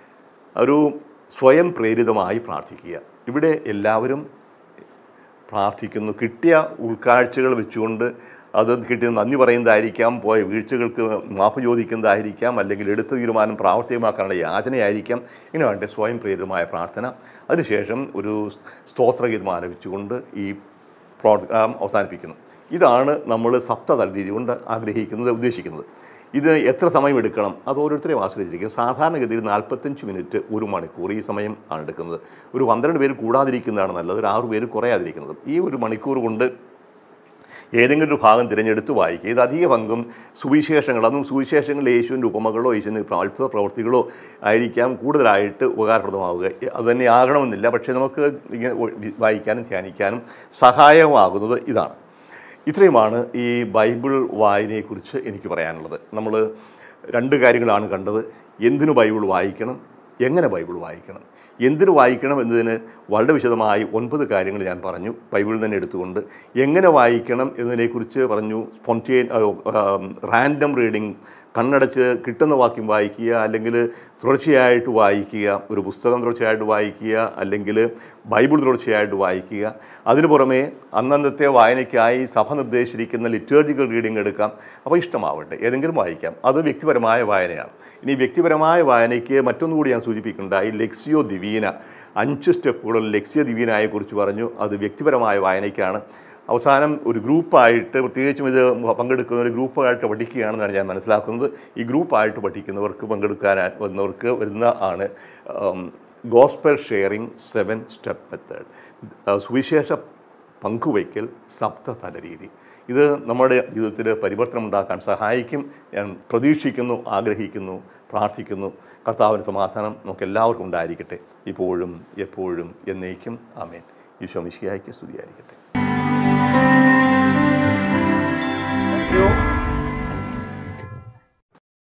ഒരു സ്വയം പ്രേരിതമായി പ്രാർത്ഥിക്കുക. ഇവിടെ എല്ലാവരും പ്രാർത്ഥിക്കുന്നു. കിട്ടിയ ഉൾക്കാഴ്ചകൾ വെച്ചുകൊണ്ട് അത് കിട്ടിയ നന്ദി പറയുന്നതായിരിക്കാം, പോയ വീഴ്ചകൾക്ക് മാപ്പ് ചോദിക്കുന്നതായിരിക്കാം, അല്ലെങ്കിൽ എടുത്ത തീരുമാനം പ്രാവർത്തികമാക്കാനുള്ള യാചനയായിരിക്കാം. ഇങ്ങനെ വേണ്ട സ്വയം പ്രേരിതമായ പ്രാർത്ഥന. അതിനുശേഷം ഒരു സ്തോത്രഗീതം ആലപിച്ചുകൊണ്ട് ഈ പ്രോഗ്രാം അവസാനിപ്പിക്കുന്നു. ഇതാണ് നമ്മൾ സപ്തതല രീതി കൊണ്ട് ആഗ്രഹിക്കുന്നത്, ഉദ്ദേശിക്കുന്നത്. ഇത് എത്ര സമയം എടുക്കണം അത് ഓരോരുത്തരെയും ആശ്രയിച്ചിരിക്കും. സാധാരണഗതിയിൽ നാൽപ്പത്തഞ്ച് മിനിറ്റ്, ഒരു മണിക്കൂർ ഈ സമയം ആണ് എടുക്കുന്നത്. ഒരു പന്ത്രണ്ട് പേര് കൂടാതിരിക്കുന്നതാണ് നല്ലത്, ഒരു ആറ് പേര് കുറയാതിരിക്കുന്നത്. ഈ ഒരു മണിക്കൂർ കൊണ്ട് ഏതെങ്കിലും ഒരു ഭാഗം തിരഞ്ഞെടുത്ത് വായിക്കുക. ഇത് അധിക പങ്കും സുവിശേഷങ്ങൾ, അതും സുവിശേഷങ്ങളിൽ യേശുവിൻ്റെ ഉപമകളോ യേശുവിൻ്റെ അത്ഭുത പ്രവൃത്തികളോ ആയിരിക്കാം കൂടുതലായിട്ട് ഉപകാരപ്രദമാവുക. അതുതന്നെ ആകണമെന്നില്ല, പക്ഷേ നമുക്ക് ഇങ്ങനെ വായിക്കാനും ധ്യാനിക്കാനും സഹായമാകുന്നത് ഇതാണ്. ഇത്രയുമാണ് ഈ ബൈബിൾ വായനയെക്കുറിച്ച് എനിക്ക് പറയാനുള്ളത്. നമ്മൾ രണ്ട് കാര്യങ്ങളാണ് കണ്ടത്. എന്തിനു ബൈബിൾ വായിക്കണം, എങ്ങനെ ബൈബിൾ വായിക്കണം. എന്തിനു വായിക്കണം എന്നതിന് വളരെ വിശദമായി ഒൻപത് കാര്യങ്ങൾ ഞാൻ പറഞ്ഞു, ബൈബിളിൽ തന്നെ എടുത്തുകൊണ്ട്. എങ്ങനെ വായിക്കണം എന്നതിനെക്കുറിച്ച് പറഞ്ഞു. സ്പോണ്ടേൻ റാൻഡം റീഡിങ്, കണ്ണടച്ച് കിട്ടുന്ന വാക്യം വായിക്കുക, അല്ലെങ്കിൽ തുടർച്ചയായിട്ട് വായിക്കുക, ഒരു പുസ്തകം തുടർച്ചയായിട്ട് വായിക്കുക, അല്ലെങ്കിൽ ബൈബിൾ തുടർച്ചയായിട്ട് വായിക്കുക. അതിനു പുറമേ അന്നന്നത്തെ വായനയ്ക്കായി സഭ നിർദ്ദേശിച്ചിരിക്കുന്ന ലിറ്റേർജിക്കൽ റീഡിംഗ് എടുക്കാം. അപ്പോൾ ഇഷ്ടമാവട്ടെ, ഏതെങ്കിലും വായിക്കാം. അത് വ്യക്തിപരമായ വായനയാണ്. ഇനി വ്യക്തിപരമായ വായനയ്ക്ക് മറ്റൊന്നുകൂടി ഞാൻ സൂചിപ്പിക്കുന്നുണ്ടായി, ലെക്സിയോ ദിവീന. അഞ്ച് സ്റ്റെപ്പുകളിൽ ലെക്സിയോ ദിവീനയെക്കുറിച്ച് പറഞ്ഞു. അത് വ്യക്തിപരമായ വായനയ്ക്കാണ്. അവസാനം ഒരു ഗ്രൂപ്പായിട്ട്, പ്രത്യേകിച്ചും ഇത് പങ്കെടുക്കുന്ന ഒരു ഗ്രൂപ്പായിട്ട് പഠിക്കുകയാണെന്നാണ് ഞാൻ മനസ്സിലാക്കുന്നത്. ഈ ഗ്രൂപ്പായിട്ട് പഠിക്കുന്നവർക്ക് പങ്കെടുക്കാൻ വന്നവർക്ക് വരുന്ന ആണ് gospel sharing seven step method, സുവിശേഷ പങ്കുവയ്ക്കൽ സപ്തതല രീതി. ഇത് നമ്മുടെ ജീവിതത്തിൽ പരിവർത്തനം ഉണ്ടാക്കാൻ സഹായിക്കും. ഞാൻ പ്രതീക്ഷിക്കുന്നു, ആഗ്രഹിക്കുന്നു, പ്രാർത്ഥിക്കുന്നു. കർത്താവിൻ്റെ സമാധാനം നമുക്ക് എല്ലാവർക്കും ഉണ്ടായിരിക്കട്ടെ, ഇപ്പോഴും എപ്പോഴും എന്നേക്കും. ആമേൻ. ഈശോ മിശിഹായ്ക്ക് സ്തുതിയായിരിക്കട്ടെ.